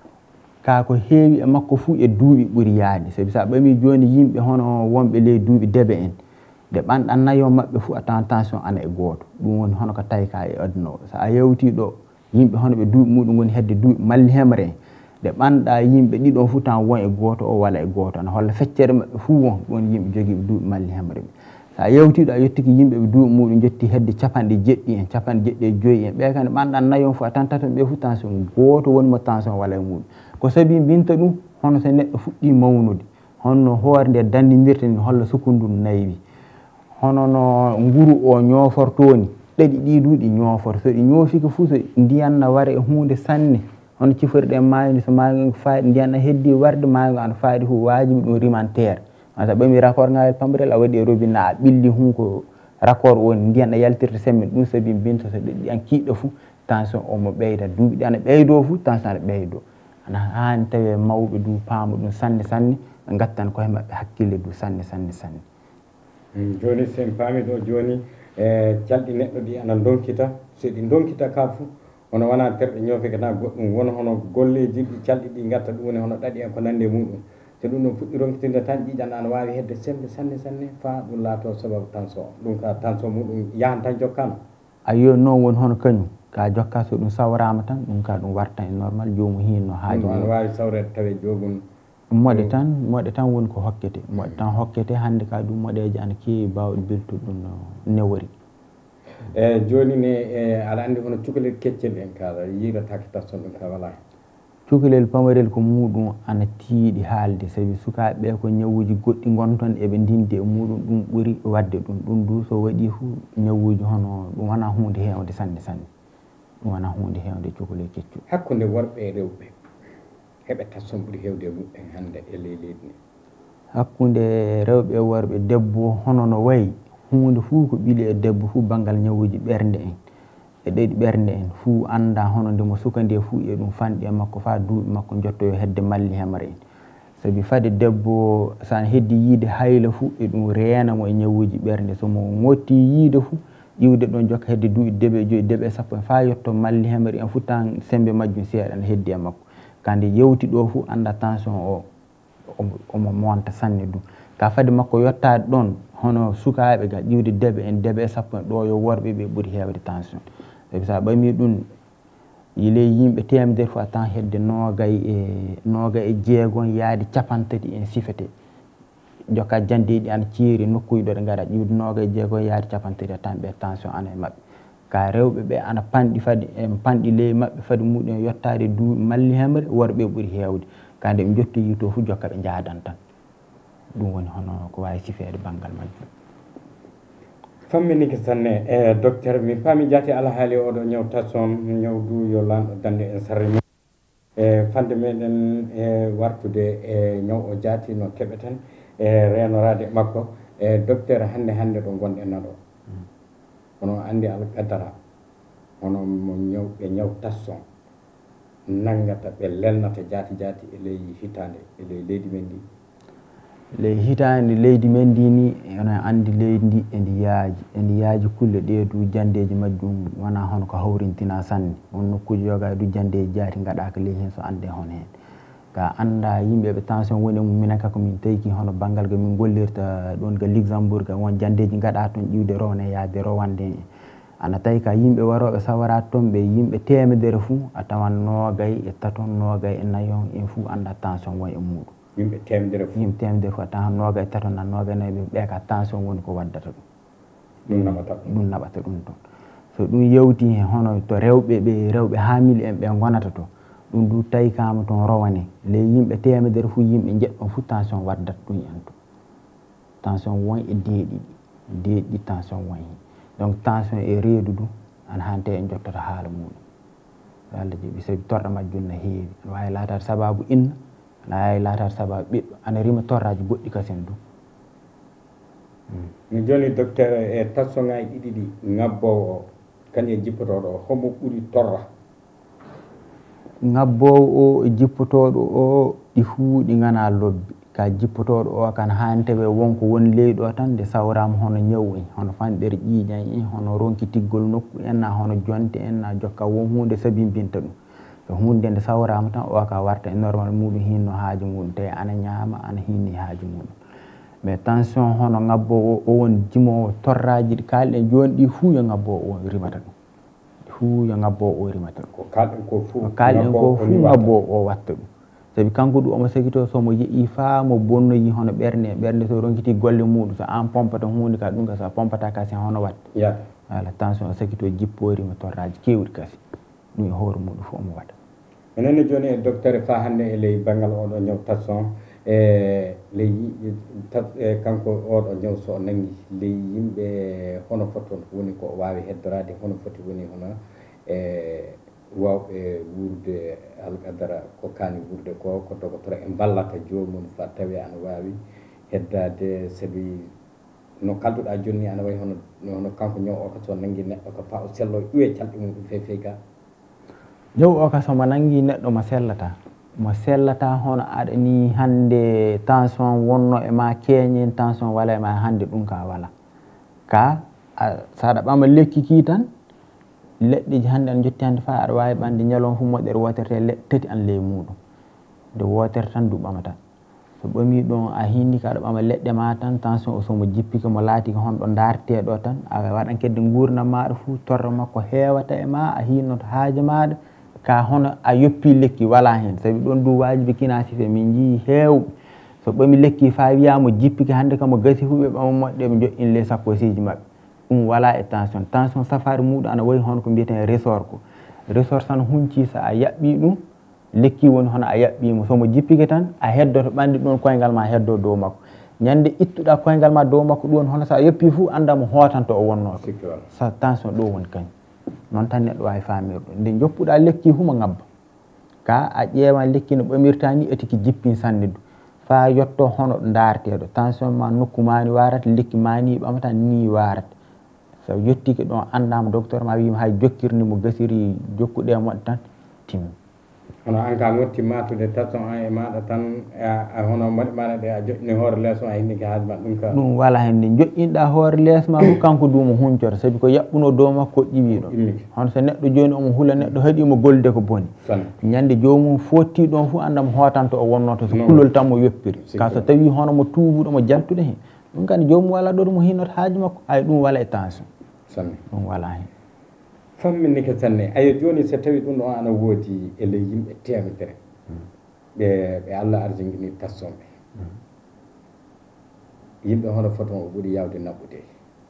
ka ko heewi e makko fuu e duuɓi ɓuuri yaade saabi sa ɓami joni yimɓe hono wonɓe ley duuɓi debe en nde ɓanɗan nayo mabɓe fuu a tawan tension ana e goto ɗum woni hono ko tawi ka e aduna o so a yewti ɗo yimɓe hono ɓe duuɓi muɗum woni hedde duuɓi malli hemre en nde ɓanɗa yimɓe ɗiɗon fuu tan won e goto o walla e goto ana holla feccere mabɓe fuu won ɗon yimɓe joguiɓe duuɓi malli hemre ɓe sa yewtiɗo a yettiki yimɓeɓe duuɓi muɗum jetti hedde capanɗe jeɗɗi en capanɗe jeɗɗi e joyyi en ɓe kane ɓanɗan nayon fuu a tan taton ɓe fuu tension goto wonimo tension walla e muɗum ko saabi mbinta ɗum hono so neɗɗo fuɗɗi mawnude honno hoore nde dandidirta ni holla sukundu naywi hono no nguru o ñofortoni ɗaɗi ɗi duuɗi ñofoto so ɗi ñoofiki fuu so ndiyanna wara e hunde sanne hono ciforiɗen maayo so maayo faaɗi ndiyanna heddi warde maayo ana faaɗi fuu wajibi ɗum rimantere sa ɓami raccord ngal pamrel a waɗi e robinet a ɓilli hunko raccord woni ndiyanɗa yaltirta semmin ɗum saabi binta so ɗiɗi an kiiɗɗo fuu tension omo ɓeyda duuɓi ɗi ana ɓeydo fuu tension ana ɓeydo ana hani tawi mawɓe du paama ɗum sanne sanne ɓe gattan koye maɓɓe hakkille du sanne sanne sanne joni sen paami ɗo joni e calɗi neɗɗo ɗi ana donkita so ɗi donkita ka fuu hono wana terɗe ñoofe kana goɗɗum wona hono golleji ɗi calɗi ɗi gatta ɗum woni hono ɗaɗi en ko nande muɗum so ɗum ɗum fuɗɗi ronkitinde tan ƴiƴan ana wawi hedde sembe sanne sanne fa ɗum laato sababu tension ɗum ka tension muɗum yahan tan jokkano ayo noon woni hono kañum ka jokka so ɗum sawrama tan ɗum ka ɗum wartan e normal jomum hinno haaji ana wawi sawrede tawe jomum moɗe tan moɗe tan woni ko hokkete moɗe tan hokkete hande ka ɗum moɗeji ana keewi bawɗe beltude ɗum no newori e joni ne e aɗa andi hono cukalel keccel en kaala yiiratake tension ɗum ka wala cukalel pamarel ko muɗum ana tiiɗi haalde sabi sukaɓeɓe ko ñawuji goɗɗi gonton eɓe ndindi e muɗum ɗum ɓuuri wadde ɗum ɗum du so waɗi fu ñawuji hono ɗum wona hunde hewde sanne sanne ɗum wona hunde hewde cukalel keccol hakkude worɓe e rewɓe heɓe tension ɓuuri hewde e muɗɗen hande e ley leydi ndi hakkude rewɓe e worɓe debbo hono no wayi hunde fuu ko ɓiili e debbo fuu banggal ñawuji ɓernde en e ɗeɗi ɓernde en fuu anda hono nde mo suka nde fuu e ɗum fanɗi e makko fa duuɓi makko jottoyo hedde malli hemre en sabi fade debbo sana heddi yiide hayla fuu e ɗum renamo e ñawuji ɓernde somo ŋotti yiide fuu ƴiwde ɗon jokka hedde duuɓi deeɓe joyi deeɓe sappo en fa yetto malli hemre en fuu tan sembe majjum seeɗa ne heddi e makko kande yewti ɗo fuu anda tension o omo monta sanne du ka fade makko yottade ɗon hono sukaɓe ga ƴiwde deeɓe en deeɓe sappo en ɗo yo worɓe ɓe ɓuuri hewde tension sabi sa ɓami ɗum yile yimɓe temedere fo a tan hedde nogay e nogay e jeegon yaade capantati en sifete jokka jandeji ana ceeri nokkuji ɗo ɗe gara ƴiwde nogay e jeegon yaade capantati a tan ɓe tension ana e mabɓe ka rewɓe ɓe ana panɗi fade en panɗi ley mabɓe fade muɗum yottade duuɓi malli hemre worɓe ɓuuri hewde kande ɓe jottoyi to fu jokka ɓe jaadan tan ɗum woni hono ko wawi sifede banggal majjum famminike sanne e docteur mi paami jaati ala haali oɗo ñaw tension ñaw du yo lanɗo dande en sarre mum e fande meɗen e wartude e ñaw o jaati no keɓeten e renorade makko e docteur hande hande ɗo gonɗen naɗo hono andi alqadara hono mo ñawɓe ñaw tension nangata ɓe lelnata jaati jaati e ley hitande e ley leydi men ndi ley hitande leydi men ndi ni ene andi leydi ndi endi yaaji endi yaaji kulle ɗe du jandeji majjum wona hono ko hawrintina sanne on nokkuji yoga du jandeji jaati gaɗaka ley hen so ande hono hen ka anda yimɓeɓe tension woni mum minen kako min tawki hono banggal ga min gollirta ɗon ga Luxembourg ga won jandeji gaɗa toon ƴiwde rowne yaade rowande ana tawi ka yimɓe waroɓe sawara toon ɓe yimɓe temedere fuu a tawan nogay e taton nogay e nayon en fuu anda tension woni e muɗum yimɓe temedere fo yimɓe temedere fof a tawan noga e taton na noga nayyi ɓe ka tension woni ko waddata ɗum ɗum naɓata ɗum naɓata ɗum toon so ɗum yewti hen hono to rewɓe ɓe rewɓe hamili en ɓe gonata to ɗum du tawi kama toon rowane ley yimɓe temedere fuu yimɓe jeɗɗon fuu tension waddata ɗum en to tension won e deeɗiɗi deeɗi tension won hen donc tension e reedu du ana hante en jottota haala muɗum Allah jaaɓi sabi torɗo majjum no heewi aɗa wawi latade sababu inna ana wawi latade sababu ɓiɗɗo ana rima torraji goɗɗi kasen du mi joni docteur e tension ngaji ɗiɗi ɗi ngabbowo o kañum e jippotoɗo o homo ɓuuri torra ngabbowo o e jippotoɗo o ɗi fuu ɗi gana lobbi ka jippotoɗo o kan hani tawi wonko woni leyɗo tan nde sawrama hono ñawu en hono fanɗere ƴiiƴan en hono ronki tiggol nokku en na hono jonte en na jokka won hunde sabimbinta ɗum so hunde nde sawrama tan o ka warta e normal muɗum hinno haaji muɗum tawi ana ñaama ana hinni haaji muɗum mais tension hono ngabbowo o won jimowo torraji ɗi kalɗen joni ɗi fuu yo ngabbowo o rimata ɗum fuu yo ngabbowo o rimata ɗum ko kalɗen ko fuu ko kalɗen ko fuu ngabbowo o watta ɗum sabi kanko ɗum omo sakito somo yeehi fa mo bonnoyi hono ɓernde ɓernde so ronkiti golle muɗum so an pompata hunde ka ɗum ka sa pompata kasi hono watta ya voilà tension o sakito jipporima torraji kewɗi kasi ɗum e hoore muɗum fof omo waɗa enenne joni e docteur fa hande e ley banggal oɗo ñaw tension e ley e kanko oɗo ñaw so nangi ley yimɓe hono fotton woni ko wawi heddorade hono foti woni hono e wawɓe wurde alqadara ko kani wurde ko ko docteur en ballata jomum fa tawi ana wawi heddade sabi no kalduɗa joni ana wayi hono hono kanko ñaw o ko so nangi neɗɗo ko fa o sello ƴuwe calɗi mum ɗum fewi fewi ga ñaw o ka somo nangi neɗɗo mo sellata mo sellata hono aɗa ni hande tension wonno e ma keñen tension wala e ma hande ɗum ka wala ka saɗa ɓama lekki ki tan leɗɗeji hannde an jotti hannde fa aɗa wawi ɓande ñalawma fu moƴƴere woterte leɗɗe tati an ley muɗum nde wotere tan du ɓamata so ɓami ɗon a hinni ka aɗa ɓama leɗɗe ma tan tension o somo jippike mo laati ko honɗo darteɗo tan a waɗan kedde gurdam maɗa fuu torre makko heewata e ma a hinnoto haaje maɗa ka hono a yoppi lekki wala hen sabi ɗon du wajibi kinasife min jii heewɓe so ɓami lekki fa wiyamo jippike hannde kamo gasi fu ɓe ɓama moƴƴe ɓe joƴƴin les sakkosiji maɓɓe ɗum wala e tension tension safari muɗum ana wayi hono ko mbiyeten ressort ko ressort tan hunci sa a yaɓɓi ɗum lekki woni hono a yaɓɓimo somo jippike tan a heddoto ɓandi ɗon koyngal ma heddo dow makko ñande ittuɗa koyngal ma dow makko ɗum hono sa yoppi fuu anda mo hotanto o wonnoto sa tension ɗo woni kañum noon tan neɗɗo wawi famir ɗum nde joppuɗa lekki humo ngabba ka a ƴeewan lekki no ɓamirta ni etiki jippin sanne du fa yetto hono ɗo darteɗo tension ma nokku mani warata lekki mani ɓamata ni warata so yettike ɗon andama docteur ma wima hay jokkirni mo gasiri jokkuɗe moɗe tan timmi hono an ka motti matude tension an e maɗa tan a hono moɗe maɗa ɗe a joƴƴini hoore lees ma a hinniki haaji ma ɗum ka ɗum wala hen nde joƴƴinɗa hoore lees ma fof kanko dumo huncota saabi ko yaɓɓuno dow makko ƴiwi ɗon hono so neɗɗo joni omo huula neɗɗo haɗimo golde ko boni ñande jomum fotti ɗon foof anda mo hotanto o wonnoto so kulol tan mo yoppiri ka so tawi hono mo tuubuɗo mo jaltude hen ɗum kadi jomum wala ɗo mo hinnoto haaji makko ay ɗum wala e tension sanne ɗum wala hen famminni ko sanne ayo joni so tawi ɗum ɗon ana woodi ele yimɓe temedere ɓe ɓe Allah arjingini tassoɓe yimɓe hono foton o ɓuuri yawde naɓɓude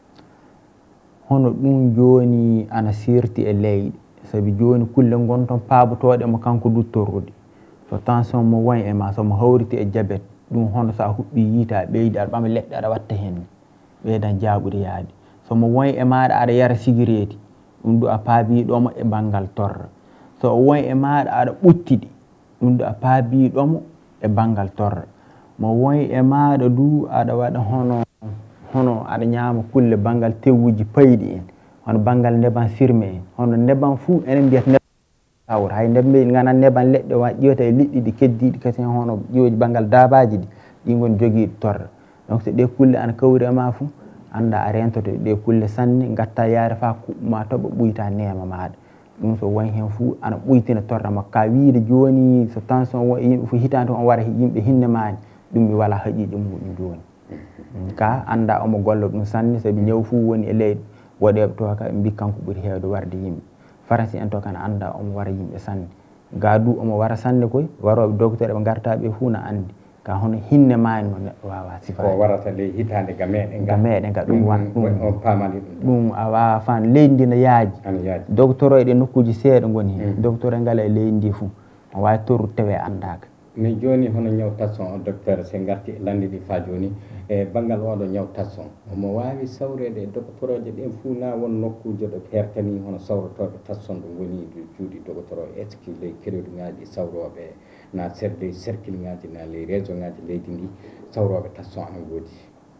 hono ɗum joni ana sirti e leyɗe saabi joni kulle gonton paabotoɗe mo kanko duttorrude so tension mo woni e ma somo hawriti e diabète ɗum hono sa huɓɓi yiita a ɓeydi aɗa ɓama leɗɗe aɗa watta hen ɓeydan jaɓude yaade somo woni e maɗa aɗa yara sigireti ɗum ɗo a paabiɗomo e banggal torra so o woni e maɗa aɗa ɓuttiɗi ɗum ɗo a paabiɗomo e banggal torra mo woni e maɗa du aɗa waɗa hono hono aɗa ñaama kulle banggal tewuji payɗi en hono banggal neban sirme en hono neban fuu enen mbiyata neban awr hay ndembe gana neban leɗɗe wa ƴewta e liɗɗi ɗi keddiɗi kasi hono ƴiwoji banggal dabaji ɗi ɗi gon joguiɗi torra donc so ɗe kulle ana kawri e ma fuu anda a rentoto ɗe kulle sanne gatta yaare fa kuɓɓuma toɓa ɓuyta nema maɗa ɗum so woni hen fuu ana ɓuytina torra makko ka wiide joni so tension wo yimɓe fo hitande on wara yimɓe hinne mani ɗum mi wala haƴiɗe muɗum joni ka anda omo golla ɗum sanne saabi ñaw fuu woni e leydi waɗeɓe to ka ɓe mbi kanko ɓuuri hewde warde yimɓe faransi en to kana anda omo wara yimɓe sanne ga du omo wara sanne koy waroɓe docteur ɓe gartaɓe fuu na andi ka hono hinne mani no neɗɗo wawa sifade o warata ley hitande ga meɗen ga meɗen ga ɗum wan ɗum pamani ɗum a wawa fan leydi ndi no yaaji docteur o e ɗe nokkuji seeɗa goni hen docteur e ngala e leydi ndi fuu o wawi torru tewe andaka mais joni hono ñaw tasson o docteur se garti landi ɗi fa joni e banggal oɗo ñaw tasson omo wawi sawrede e docteur oje ɗen fuu na won nokkuje ɗo hertani hono sawrotoɓe tasson ɗo woni juuɗi docteur o est ce que ley crédit ngaji sawroɓe na ser ley cercle ngaji na ley région ngaji leydi ndi sawroɓe tasson ana woodi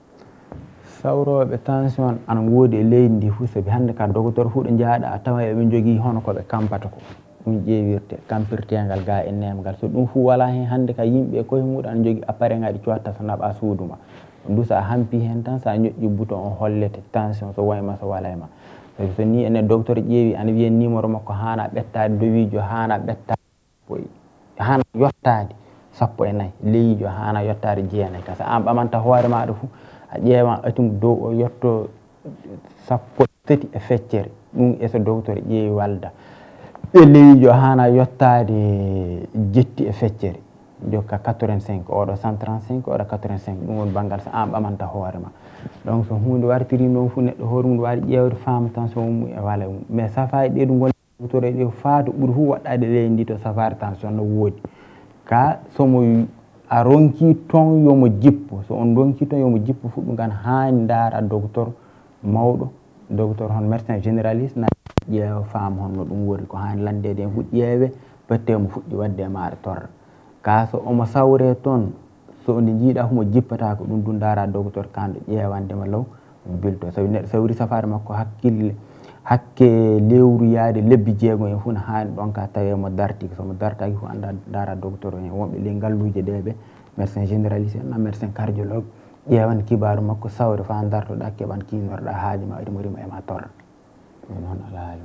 sawroɓe tension ana woodi e leydi ndi fuu saabi hande ka docteur fuu ɗo jaaɗa a tawa eɓe jogui hono koɓe kampata ko ɗum ƴeewirte kampirtegal ga e nemgal so ɗum fuu wala hen hande ka yimɓe koye muɗum ana jogui appareil ngaji cotta so naɓa suuduma ɗum sa hampi hen tan sa ñoƴƴi bouton o hollete tension so wayma so wala ma sabi so ni ene docteur ƴeewi ana wiya numéro makko hana ɓettade dowijo hana ɓettade hana yottade sappo e nayyi leyijo hana yottade jeenayyi ka sa an ɓamanta hoore maɗa fuu a ƴeewan atumo dow o yetto sappo tati e feccere ɗum e so docteur ƴeewi walda e leyijo hana yottade jetti e feccere jokka quatre-vingt-cinq oɗo cent trente-cinq oɗo quatre-vingt-cinq ɗum woni banggal so an ɓamanta hoore ma donc so hunde wartiri noon fuu neɗɗo hoore mum wawi ƴewde fama tension mum e wala mum mais safaji ɗe ɗum gon docteur e ɗe faatu ɓuuri fuu waɗɗade leydi ndi to safari tension no woodi ka somo a ronki ton yomo jippo so on ronki ton yomo jippo fu ɗum gan hani daara docteur mawɗo docteur hon médecin généraliste na ƴeewa faama honno ɗum wori ko hani landede en fuɗɗi ƴeewe pette mo fuɗɗi wadde maɗa torra ka so omo sawre toon so nde jiiɗa fomo jippata ko ɗum ɗum daara docteur kanɗo ƴeewandema law bilto sabi neɗɗo sawri safari makko hakkille hakke lewru yaade lebbi jeegom en fuu ne hani ɗon ka tawe mo dartiki somo dartaki fof anda daara docteur en wonɓe ley ngalluje ɗe ɓe médecin généraliste en médecin cardiologue ƴeewan kibaru makko sawre fa dartoɗa keɓan kinorɗa haaji ma rimo rima ema torra ɗum noon ala haali mum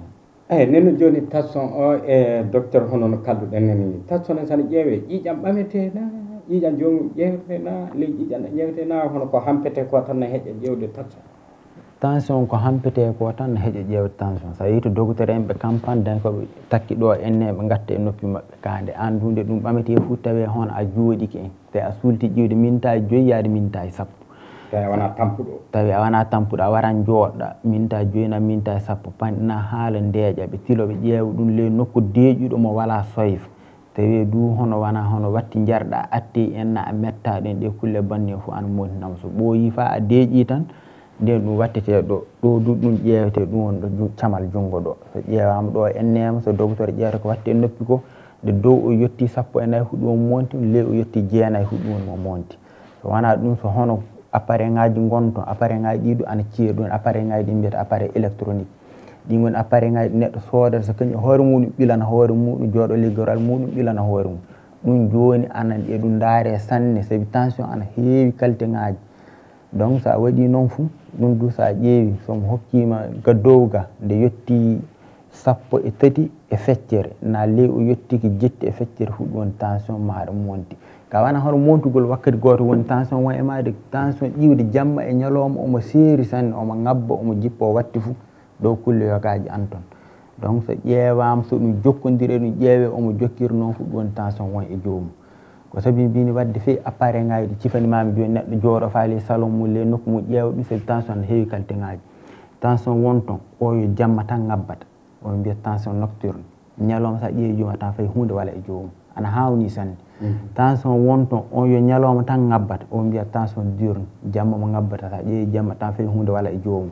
eyi nen joni tension o e docteur hono no kalduɗen ni tension en sane ƴeewe ƴiiƴam ɓametena ƴiiƴam jomum ƴewetena ley ƴiiƴam ɗe ƴewetena hono ko hampete ko tan ne heeƴa ƴewde tension tension ko hampete ko tan ne heeƴa ƴewde tension sa yi to docteur en ɓe campagne den koɓe takki ɗo enne ɓe gatta e noppi maɓɓe kande an dunde ɗum ɓamete fuu tawi hono a jooɗiki en tawi a sulti ƴiwde mintaji joyyi yaade mintaji sappo tawi a wona tampuɗo tawi a wona tampuɗo a waran jooɗɗa mintaji joyi na mintaji sappo panɗina haala ndeeƴa ɓe tilo ɓe ƴeewa ɗum ley nokku deeƴuɗo mo wala soyfa tawi du hono wona hono watti jarɗa atti enna a metta ɗen ɗe kulle banni fof an montinama so ɓooyi fa a deeƴi tan nden ɗum wattete ɗo ɗo du ɗum ƴeewete ɗum won ɗo camal junngo ɗo so ƴeewama ɗo ennema so docteur ƴeewata ko watte noppi ko nde dow o yetti sappo e nayyi huɗu o monti ley o yetti jeenayyi huɗu on mo monti so wona ɗum so hono appareil ngaji gonto appareil ngaji ɗiɗo ana ciiya ɗum appareil ngaji ɗi mbiyata appareil électronique ɗin woni appareil ngaji ɗi neɗɗo soodata so kañum hoore muɗum ɓilana hoore muɗum jooɗo liggoral muɗum ɓilana hoore mum ɗum joni anan e ɗum daare sanne saabi tension ana heewi qualité ngaji donc sa waɗi noon fou ɗum du sa ƴeewi somo hokkima gaddowga nde yetti sappo e tati e feccere na ley o yettiki jetti e feccere huɗu woni tension maɗa monti ka wana hono montugol wakkati goto woni tension won e made tension ƴiwde jamma e ñalawma omo seeri sanne omo ngabba omo jippo o watti fou dow kulle yogaji an ton donc so ƴeewama so ɗum jokkodiri ɗum ƴeewe omo jokkiri noon fuɗɗi woni tension won e joomum ko sabi mbini wadde fewi appareil ngaji ɗi cifanimami joni neɗɗo jooɗo fa ley salon mum ley nokku mum ƴeewa ɗum sabi tension ne heewi qualité ngaji tension won ton o yo jamma tan ngabbata o mbiyat tension nocturne ñalawma sa ƴeewi joomum tan fayi hunde wala e joomum ana hawni sanne tension won ton on yo ñalawma tan ngabbata o mbiyat tension diurne jamma mo ngabbata sa ƴeewi jamma tan fayi hunde wala e joomum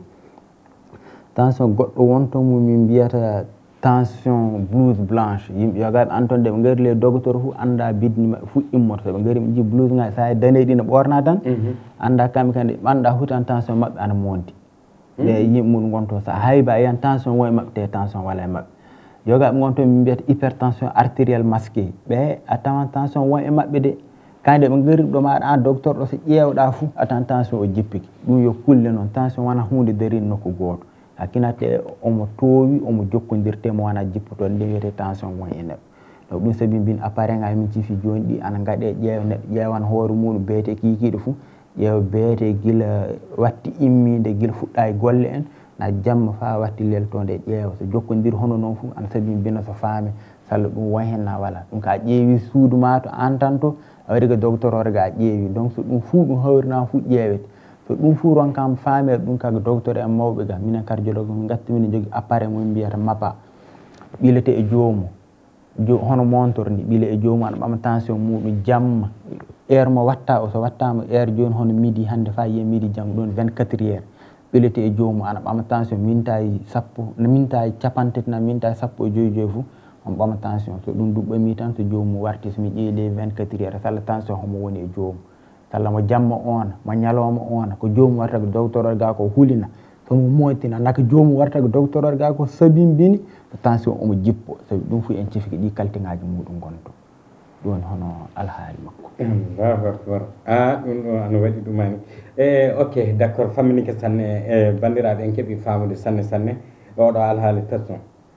tension goɗɗo won ton mumin mbiyata tension blouse blanche yimɓe yogaɓe anton de ɓe gaari le docteur fu anda bidni maɓɓe fu immoto soɓe gaari ɓe jii blouse ngaji sa daneji ɗi ne ɓorna tan anda kamɓe kande ɓanɗa fu tan tension maɓɓe ana monti ɗe yimɓe mum gonto sa hayba yiyan tension won e maɓɓe te tension wala e maɓɓe yogaɓe gonto min mbiyata hypertension artérielle masqué ɓe a tawan tension won e maɓɓe de kande ɓe gaari ɗo maɗa an docteur ɗo so ƴeewɗa fu a tawan tension o jippiki ɗum yo kulle noon tension wona hunde darinde nokku goto hakkinate omo toowi omo jokkodirte mo wona jippoto nde wiyete tension won e neɗɗo donc ɗum saabi mbin appareil ngaji min ciifi joni ɗi ana gaɗe ƴeewa neɗɗo ƴeewan hoore muɗum beete kikiɗe fou ƴeewa beete guila watti immide guila fuɗɗa e golle en na jamma fa watti leltonde ƴeewa so jokkodiri hono noon fou ana saabi mbina so faame salla ɗum won hen na wala ɗum ka a ƴeewi suudu ma to an tan to a waɗi ko docteur ore ga a ƴeewi donc so ɗum fuu ɗum hawrinama fuu ƴeewete so ɗum fuu ron kam faamere ɗum kaga docteur en mawɓe ga minen cardiologue min gatti minen jogui appareil mo mbiyata mappa ɓilete e joomu jo hono montor ni ɓiile e joomu ana ɓama tension muɗum jamma heure mo watta o so wattama heure joni hono midi hande fa yiye midi janggo ɗon vingt quatre heures ɓilete e joomu ana ɓama tension mintaji sappo mintaji capantati na mintaji sappo e joyyi joyyi fou on ɓama tension so ɗum duɓɓami tan so jomum warti somi ƴeewi les vingt quatre heures salla tension homo woni e joomu salla mo jamma ona mo ñalawma ona ko jomum warta ko docteur ore ga ko hulina somo moytina naka jomum warta ko docteur ore ga ko sabimbini so tension omo jippo sabi ɗum fo en cifiki ɗi qualité ngaji muɗum gonto ɗum woni hono alhaali makko allahu akbar a ɗum ɗo ana waɗi ɗumani e ok d' accord famminike sanne e bandiraɓe en keeɓi famude sanne sanne oɗo alhaali tension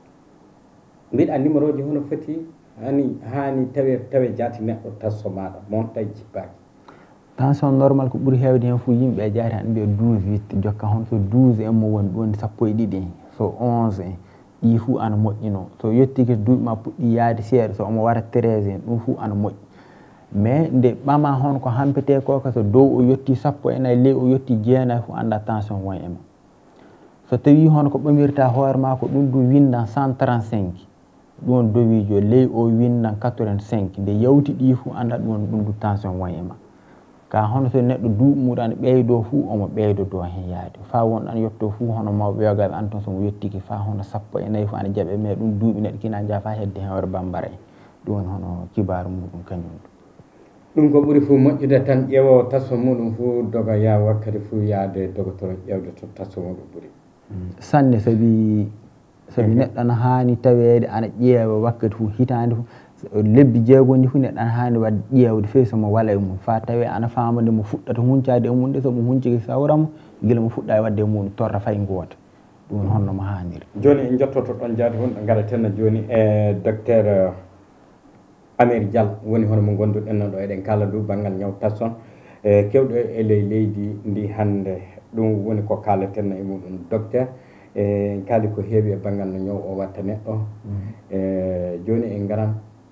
mbiɗa numéro ji hono foti hani hani tawe tawe jaati neɗɗo tension maɗa monta e jippaki tension normal ko ɓuuri hewde hen fo yimɓe jaari han mbiya douze huit jokka hon so douze en mo woni ɗon sappo e ɗiɗi en so onze en ɗi fuu ana moƴƴino so yettiki duuɓi ma puɗɗi yaade seeɗa so omo wara treize en ɗum fuu ana moƴƴi mais nde ɓama hon ko hampete koko so dow o yetti sappo e nayyi ley o yetti jeenayyi fo anda tension won e ma so tawi hono ko ɓamirta hoore ma ko ɗum ɗum windan cent trente cinq ɗum won dowijo ley o windan quatre-vingt-cinq nde yawti ɗi fuu anda ɗum won ɗum ɗum tension won e ma ka hono so neɗɗo duuɓi muɗum ana ɓeydo fuu omo ɓeydo do hen yaade fa wonɗo ana yetto fuu hono mawɓe yogaɓe an ton somo yettiki fa hono sappo e nayyi fo ana jaaɓe mais ɗum duuɓi neɗɗo kina jaa fa hedde hen hoore bambara en ɗum woni hono kibaru muɗum kañum ɗum ko ɓuuri fuu moƴƴude tan ƴeewowo tension muɗum fuu doga ya wakkati fuu yaade docteur ƴewde to tension muɗum ɓuuri sanne saabi saabi neɗɗo ana hani tawede ana ƴeewa wakkati fuu hitande fuu lebbi jeegoni fuu neɗɗo ana hani wadde ƴeewde fewi somo wala e mum fa tawi ana famade mo fuɗɗata huncade e mum nde somo hunciki sawramo guila mo fuɗɗa e wadde e mum torra fay goota ɗum honno mo haniri joni en jottoto ɗon jaadi hon garatenna joni e docteur Amir Diallo woni hono mo gonduɗen ɗo eɗen kala du banggal ñaw tasson e kewɗo e ley leydi ndi hande ɗum woni ko kalaten e muɗum docteur e kaali ko heewi e banggal no ñaw o watta neɗɗo e joni en garan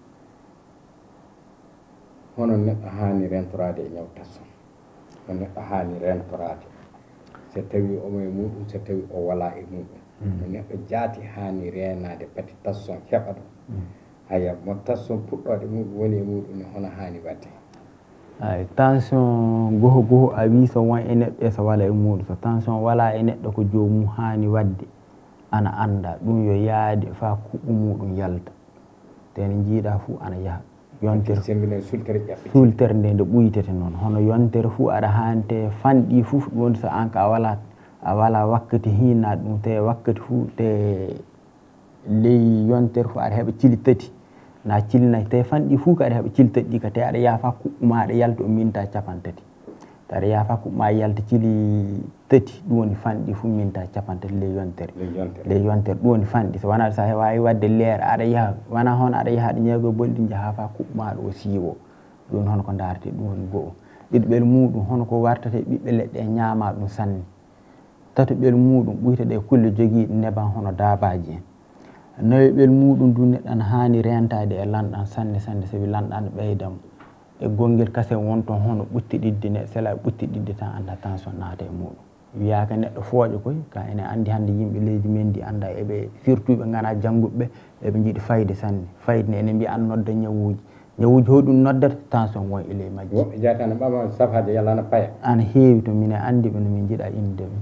hono neɗɗo hani rentorade e ñaw tasson ko neɗɗo hani rentorade so tawi omo e muɗum so tawi o wala e muɗum no neɗɗo jaati hani renade pati tasson heɓa ɗum haya mo tasson puɗɗode muɗum woni e muɗum ne hono hani wadde ay tension goho goho a wi so won e neɗɗo e so wala e muɗum so tension wala e neɗɗo ko jomum hani wadde ana anda ɗum yo yaade fa kuɓɓu muɗum yalta tene jiiɗa fuu ana yaaha yontere sultere nde nde ɓuytete noon hono yontere fuu aɗa hante fanɗi fof ɗum so an ka a wala a wala wakkati hinnaɗe ɗum te wakkati fuu te ley yontere fuu aɗa heeɓa cili tati na cilinayi te fanɗi fuu ka aɗa heeɓa cili tati ɗi ka te aɗa yaafa kuɓɓuma aɗa yalta o minta capan tati te aɗa yaafa kuɓɓuma yalta cili tati ɗum woni fanɗi fuu minta capan tati ley yontere ley yontere ɗum woni fanɗi so wona sa wawi wadde leere aɗa yaaha wona hono aɗa yaaha aɗa ñeego bolɗi jaaha fa kuɓɓumaɗo o siiwo ɗum hono ko darete ɗum woni goho ɗiɗɓel muɗum hono ko wartate ɓiɓɓe leɗɗe e ñaama ɗum sanne tatoɓel muɗum ɓuyta ɗe kulle joguiɗe neban hono dabaji en nayoɓel muɗum du neɗɗan hani rentade e lanɗan sanne sanne saabi lanɗan ɓeydamo e gonguel kasen wonton hono ɓutti ɗidde neɗɗo sela ɓutti ɗidde tan anda tension naata e muɗum wiyaka neɗɗo fooƴa koy ka ene andi hande yimɓe leydi men ndi anda eɓe surtout ɓe gana jangguɓeɓe eɓe jiiɗi fayde sanne fayde ne ene mbiya an nodda ñawuji ñawuji hoɗum noddata tension won e ley majji woɓɓe jatano ɓama safade yalla ana paaya ana heewi to mine andi ɓe no min jiiɗa inde ɓe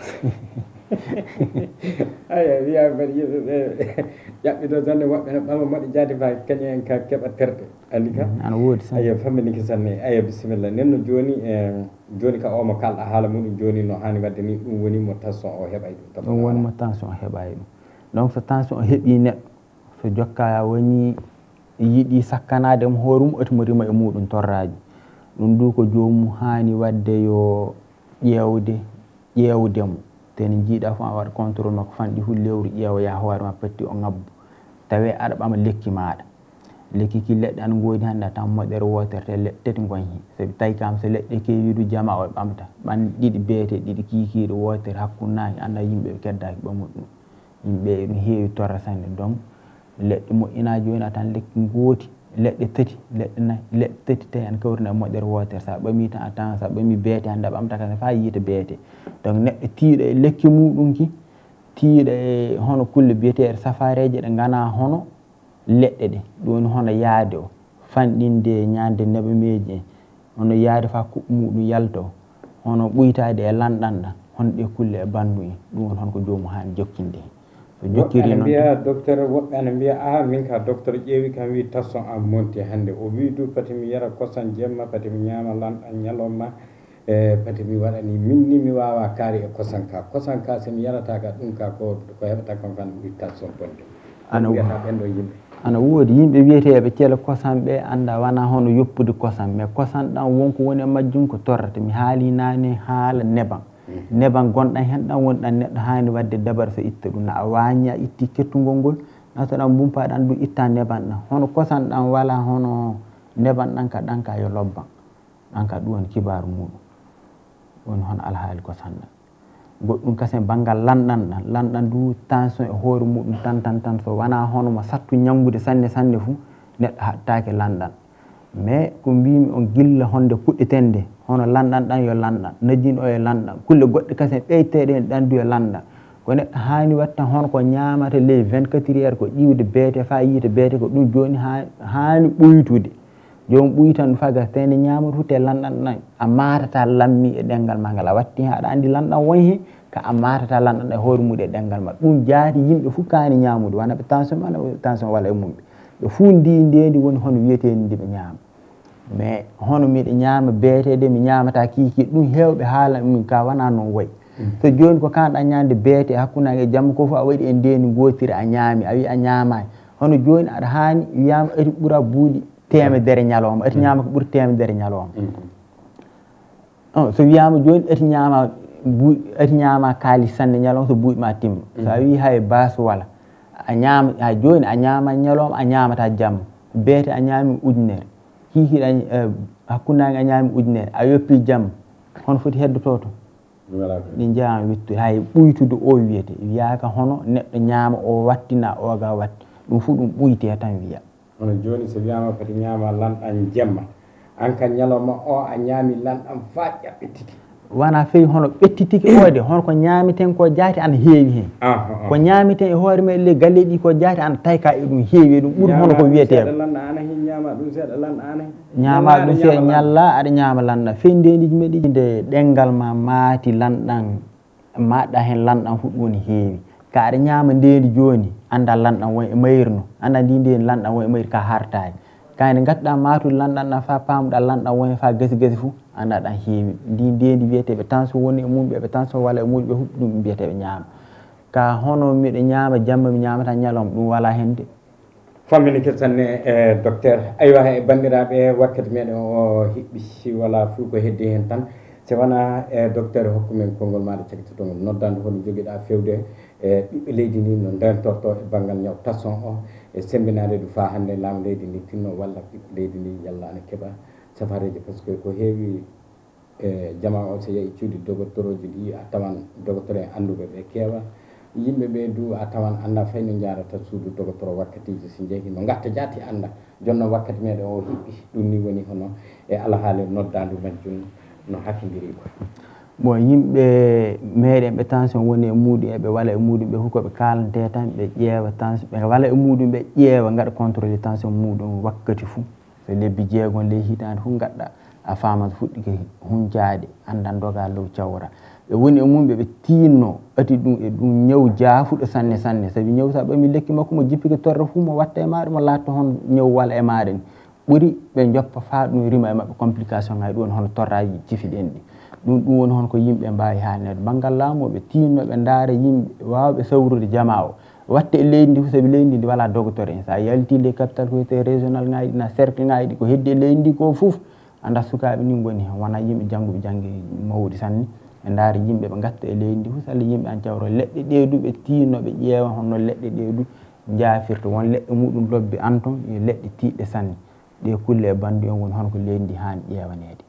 aya wiya mbaɗa yimɓeɓe ƴaɓɓito sanne woɓɓe ne ɓama moɗe jaadi fa kañum en ka keeɓa terɗe andi ka ana woodi sanne aya famminiki sanne aya bisimilla nenno joni e joni ka omo kalɗa haala muɗum joni no hani wadde ni ɗum woni mo tension o heɓay ɗum ɗum woni mo tension o heɓay ɗum donc so tension o heeɓi neɗɗo so jokka woni yiiɗi sakkanademo hoore mum otimo rima e muɗum torraji ɗum du ko jomum hani wadde yo ƴewde ƴewdemo tene jiiɗa fo a waɗa contrôle makko fanɗi hu lewru ƴeewoya hoore ma patti o ngabbu tawi aɗa ɓama lekki maɗa lekki ki leɗɗe ana goodi hannde a tan moƴƴere wotere te leɗɗe tati gon hen saabi tawi kam so leɗɗe kewi du jama o ɓamta ɓan ɗiɗi beete ɗiɗi kikiɗe wotere hakkunnaki anda yimɓe keddaki ɓamuɗ ɗum yimɓe ɗum heewi torra sanne donc leɗɗe moƴƴina joni a tan lekki gooti leɗɗe tati leɗɗe nayyi leɗɗe tati tawi an kawrina e moƴƴere wotere sa ɓami tan a tan sa ɓami beete hannde a ɓamta kane fa yiita beete donc neɗɗo tiiɗo e lekki muɗum ki tiiɗo e hono kulle biyeteɗe safareje ɗe gana hono leɗɗe ɗe ɗum woni hono yaade o fanɗinde ñande neɓameji en hono yaade fa kuɓɓu muɗum yalta o hono ɓuytade e lanɗan ɗan hono ɗe kulle e bandu en ɗum woni hono ko jomum hani jokkinde hen so jokkiri noon mbiya docteur woɓɓe ana mbiya a min ka docteur ƴeewi kam wi tension am monti hannde o wi du pati mi yara kosan jemma pati mi ñama lanɗan ñalawma e pati mi waɗani min ni mi wawa kaari e kosan ka kosan ka somi yarata ka ɗum ka ko ko heɓata kam fan ɓuri tension bonde ana wiyata ɓen ɗo yimɓe ana woodi yimɓe wiyeteɓe ceele kosan ɓe anda wona hono yoppude kosan mais kosan ɗan wonko woni e majjum ko torrata mi haali nane haala neban neban gonɗan hen ɗan woni ɗan neɗɗo hani wadde dabar so itta ɗum na a wañi a itti kettugol ngol nato ɗan bumpaɗan ɗum itta neban ɗan hono kosan ɗan wala hono neban ɗan ka ɗan ka yo lobban ɗan ka ɗum woni kibaru muɗum woni hono alhaali kosan ɗan goɗɗum kasen banggal lanɗan ɗan lanɗan du tension e hoore muɗum tan tan tan so wona hono mo sattu ñamgude sanne sanne fou neɗɗo hattake lanɗan mais ko mbimi on gilla honde puɗɗitende hono lanɗan ɗan yo lanɗan najjin o e lanɗan kulle goɗɗe kasen ɓeyteɗe hen ɗan du e lanɗan ko neɗɗo hani watta hono ko ñamata ley vingt quatre heures ko ƴiwde beete fa yiita beete ko ɗum joni hani ɓoytude jomum ɓuytan faga tene ñamata fu te lanɗan ɗan a matata lammi e ɗengal ma ngal a watti hen aɗa andi lanɗan won hen ka a matata lanɗan e hoore muɗum e ɗengal ma ɗum jaati yimɓe fo kani ñamude wona ɓe tension mana tension walla e mumɓe ɓe fuu ndi ndendi woni hono wiyetedi ndi ɓe ñaama mais hono miɗa ñaama beetede mi ñamata kiiki ɗum hewɓe haala min ka wona noon wayi so joni ko kanɗa ñande beete hakkude e jamma ko fof a waɗi e ndeni gotiri a ñaami a wi a ñaamani hono joni aɗa hani wiyama ati ɓuura buuɗi temedere ñalawma ati ñama ko ɓuuri temedere ñalawma so wiyama joni ati ñama buuɗi ati ñaama kalis sanne ñalawma so buuɗi ma timma so a wi hay basu wala a ñaama ha joni a ñaama ñalawma a ñaamata jamma beete a ñaami ujunere hihiɗa hakkunnage a ñaami ujunere a yoppi jamma hono foti heddoto to ɗi jeeyama wittude hay ɓuytude o wiyete wiyaka hono neɗɗo ñaama o wattina oga watti ɗum fu ɗum ɓuyte tan wiya hono joni so wiyama foti ñaama lanɗan jemma an ka ñalawma o a ñaami lanɗan fa ƴaɓɓitiki wona fewi hono ɓettitiki ode hono ko ñaamiten ko jaati ana heewi hen ko ñaamiten e hoore meɗen ley galle ɗi ko jaati ana tawi ka e ɗum heewi ɗum ɓuuri hono ko wiyete ñaama ɗum seeɗa ñalla aɗa ñaama lanɗan fendediji meɗi nde ɗengal ma maati lanɗan maɗɗa hen lanɗan fu ɗum woni heewi ka aɗa ñaama ndendi joni anda lanɗan won e mayirno anda ndi ndendi lanɗan won e mayri ka hartani kayde gatɗa matude lanɗan ɗan fa pamuɗa lanɗan won fa gasi gasi fou anda ɗan heewi ndi ndendi wiyeteɓe tension woni e mum ɓeɓe tension walla e muɗum ɓe huɓɓi ɗum mbiyeteɓe ñaama ka hono miɗo ñaama jamma mi ñamata ñalawma ɗum wala hende fammini kirtanne e docteur aywa e bandiraɓe wakkati meɗen o hiɓɓi wala fuu ko heddi hen tan si wona e docteur hokkumen konngol maɗa cakitotongol noddande hono joguiɗa fewde e ɓiɓɓe leydi ni no ndentorto e banggal ñaw tasson o e sembinade du fa hande laamu leydi ndi tinno walla ɓiɓɓe leydi ndi yalla ne keeɓa safareji par ce que ko heewi e jama o so yeehi cuuɗi docteur oji ɗi a tawan docteur en anduɓe ɓe keewa yimɓe ɓe du a tawan anda fay no jarata suudu docteur o wakkatiji so jeehi no gatta jaati anda jonnon wakkati meɗen o hiɓɓi ɗum ni woni hono e alahaali noddandu majjum no hakkidiri ko bon yimɓe meɗen ɓe tension woni e muɗum eɓe wala e muɗum ɓe hukoɓe kalante tan ɓe ƴeewa tension ɓe wala e muɗum ɓe ƴeewa gaɗa contrôlé tension muɗum wakkati fou so lebbi jeegon ley hitande foof gaɗɗa a famata fuɗɗike huncade andan doga low cawra ɓe woni e mum ɓeɓe tinno ɓati ɗum e ɗum ñaw jaafuɗo sanne sanne saabi ñaw sa ɓami lekki makko mo jippike torre fuu mo watta e maɗa mo latta hon ñaw walla e maɗa ni ɓuuri ɓe joppa fa ɗum rima e mabɓe complication ngaji ɗum woni hono torraji cifiɗen ɗi ɗum ɗum woni hono ko yimɓe mbawi haalnede banggal laamu ɓe tinno ɓe daara yimɓe wawɓe sawrude jama o watte e leydi ndi fo saabi leydi ndi wala docteur en sa yalti les capital communautaire régional ngaji ɗi na cercle ngaji ɗi ko heddi e leydi ndi ko foof anda sukaɓe ni goni hen wona yimɓe jangguɓe janggue mawɗi sanne ɓe daara yimɓe ɓe gatta e leydi ndi foof salla yimɓe an cawro leɗɗe ɗe du ɓe tinno ɓe ƴeewa honno leɗɗe ɗe du jaafirta won leɗɗe muɗum lobbi an ton e leɗɗe tiɗɗe sanne ɗe kulle e bandu en woni hono ko leydi ndi hani ƴeewanede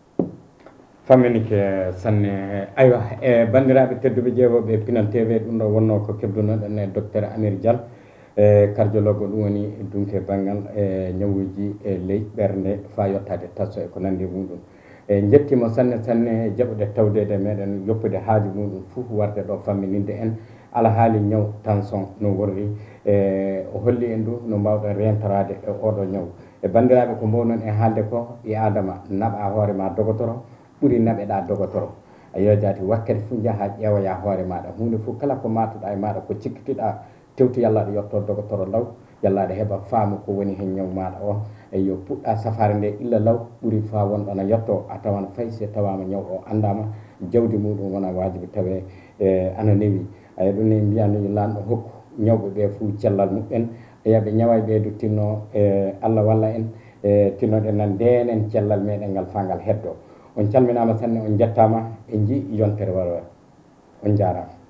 famminike sanne aywa e bandiraɓe tedduɓe ƴeewoɓe Pinal T V ɗum ɗo wonno ko kebdunoɗen e docteur Amir Dial e cardiologue ɗum woni dunke banggal e ñawuji e ley ɓerde fa yettade tasso e ko nandi muɗum e jettimo sanne sanne jaɓuɗe tawdede meɗen yoppude haaju muɗum fof warde ɗo fammininde en alahaali ñaw tension no worri e o holli en du no mbawɗen rentorade e oɗo ñaw e bandiraɓe ko mbawnon e haalde ko e adama naɓa hoorema dogotoro ɓuuri naɓeɗa dogotoro a yojati wakkati fuu jaaha ƴeewoya hoore maɗa hunde fof kala ko matuɗa e maɗa ko cikkitiɗa tewti yallaɗo yetto dogotoro law yallaɗo heeɓa faamu ko woni hen ñaw maɗa o e yo puɗɗa safare nde illa law ɓuuri fa wonɗo no yetto a tawan fay se tawama ñaw o andama jawdi muɗum wona wajibi tawe e ana newi aya ɗum ne mbiyano yo lanɗo hokku ñawɓe ɓe fuu cellal muɓɓen eyaɓe ñawa ɓeydu tinno e Allah walla en e tinnoɗen nan ndenen cellal meɗen ngal fa ngal heddo on calminama sanne on jettama e ji yontere wawa on jarama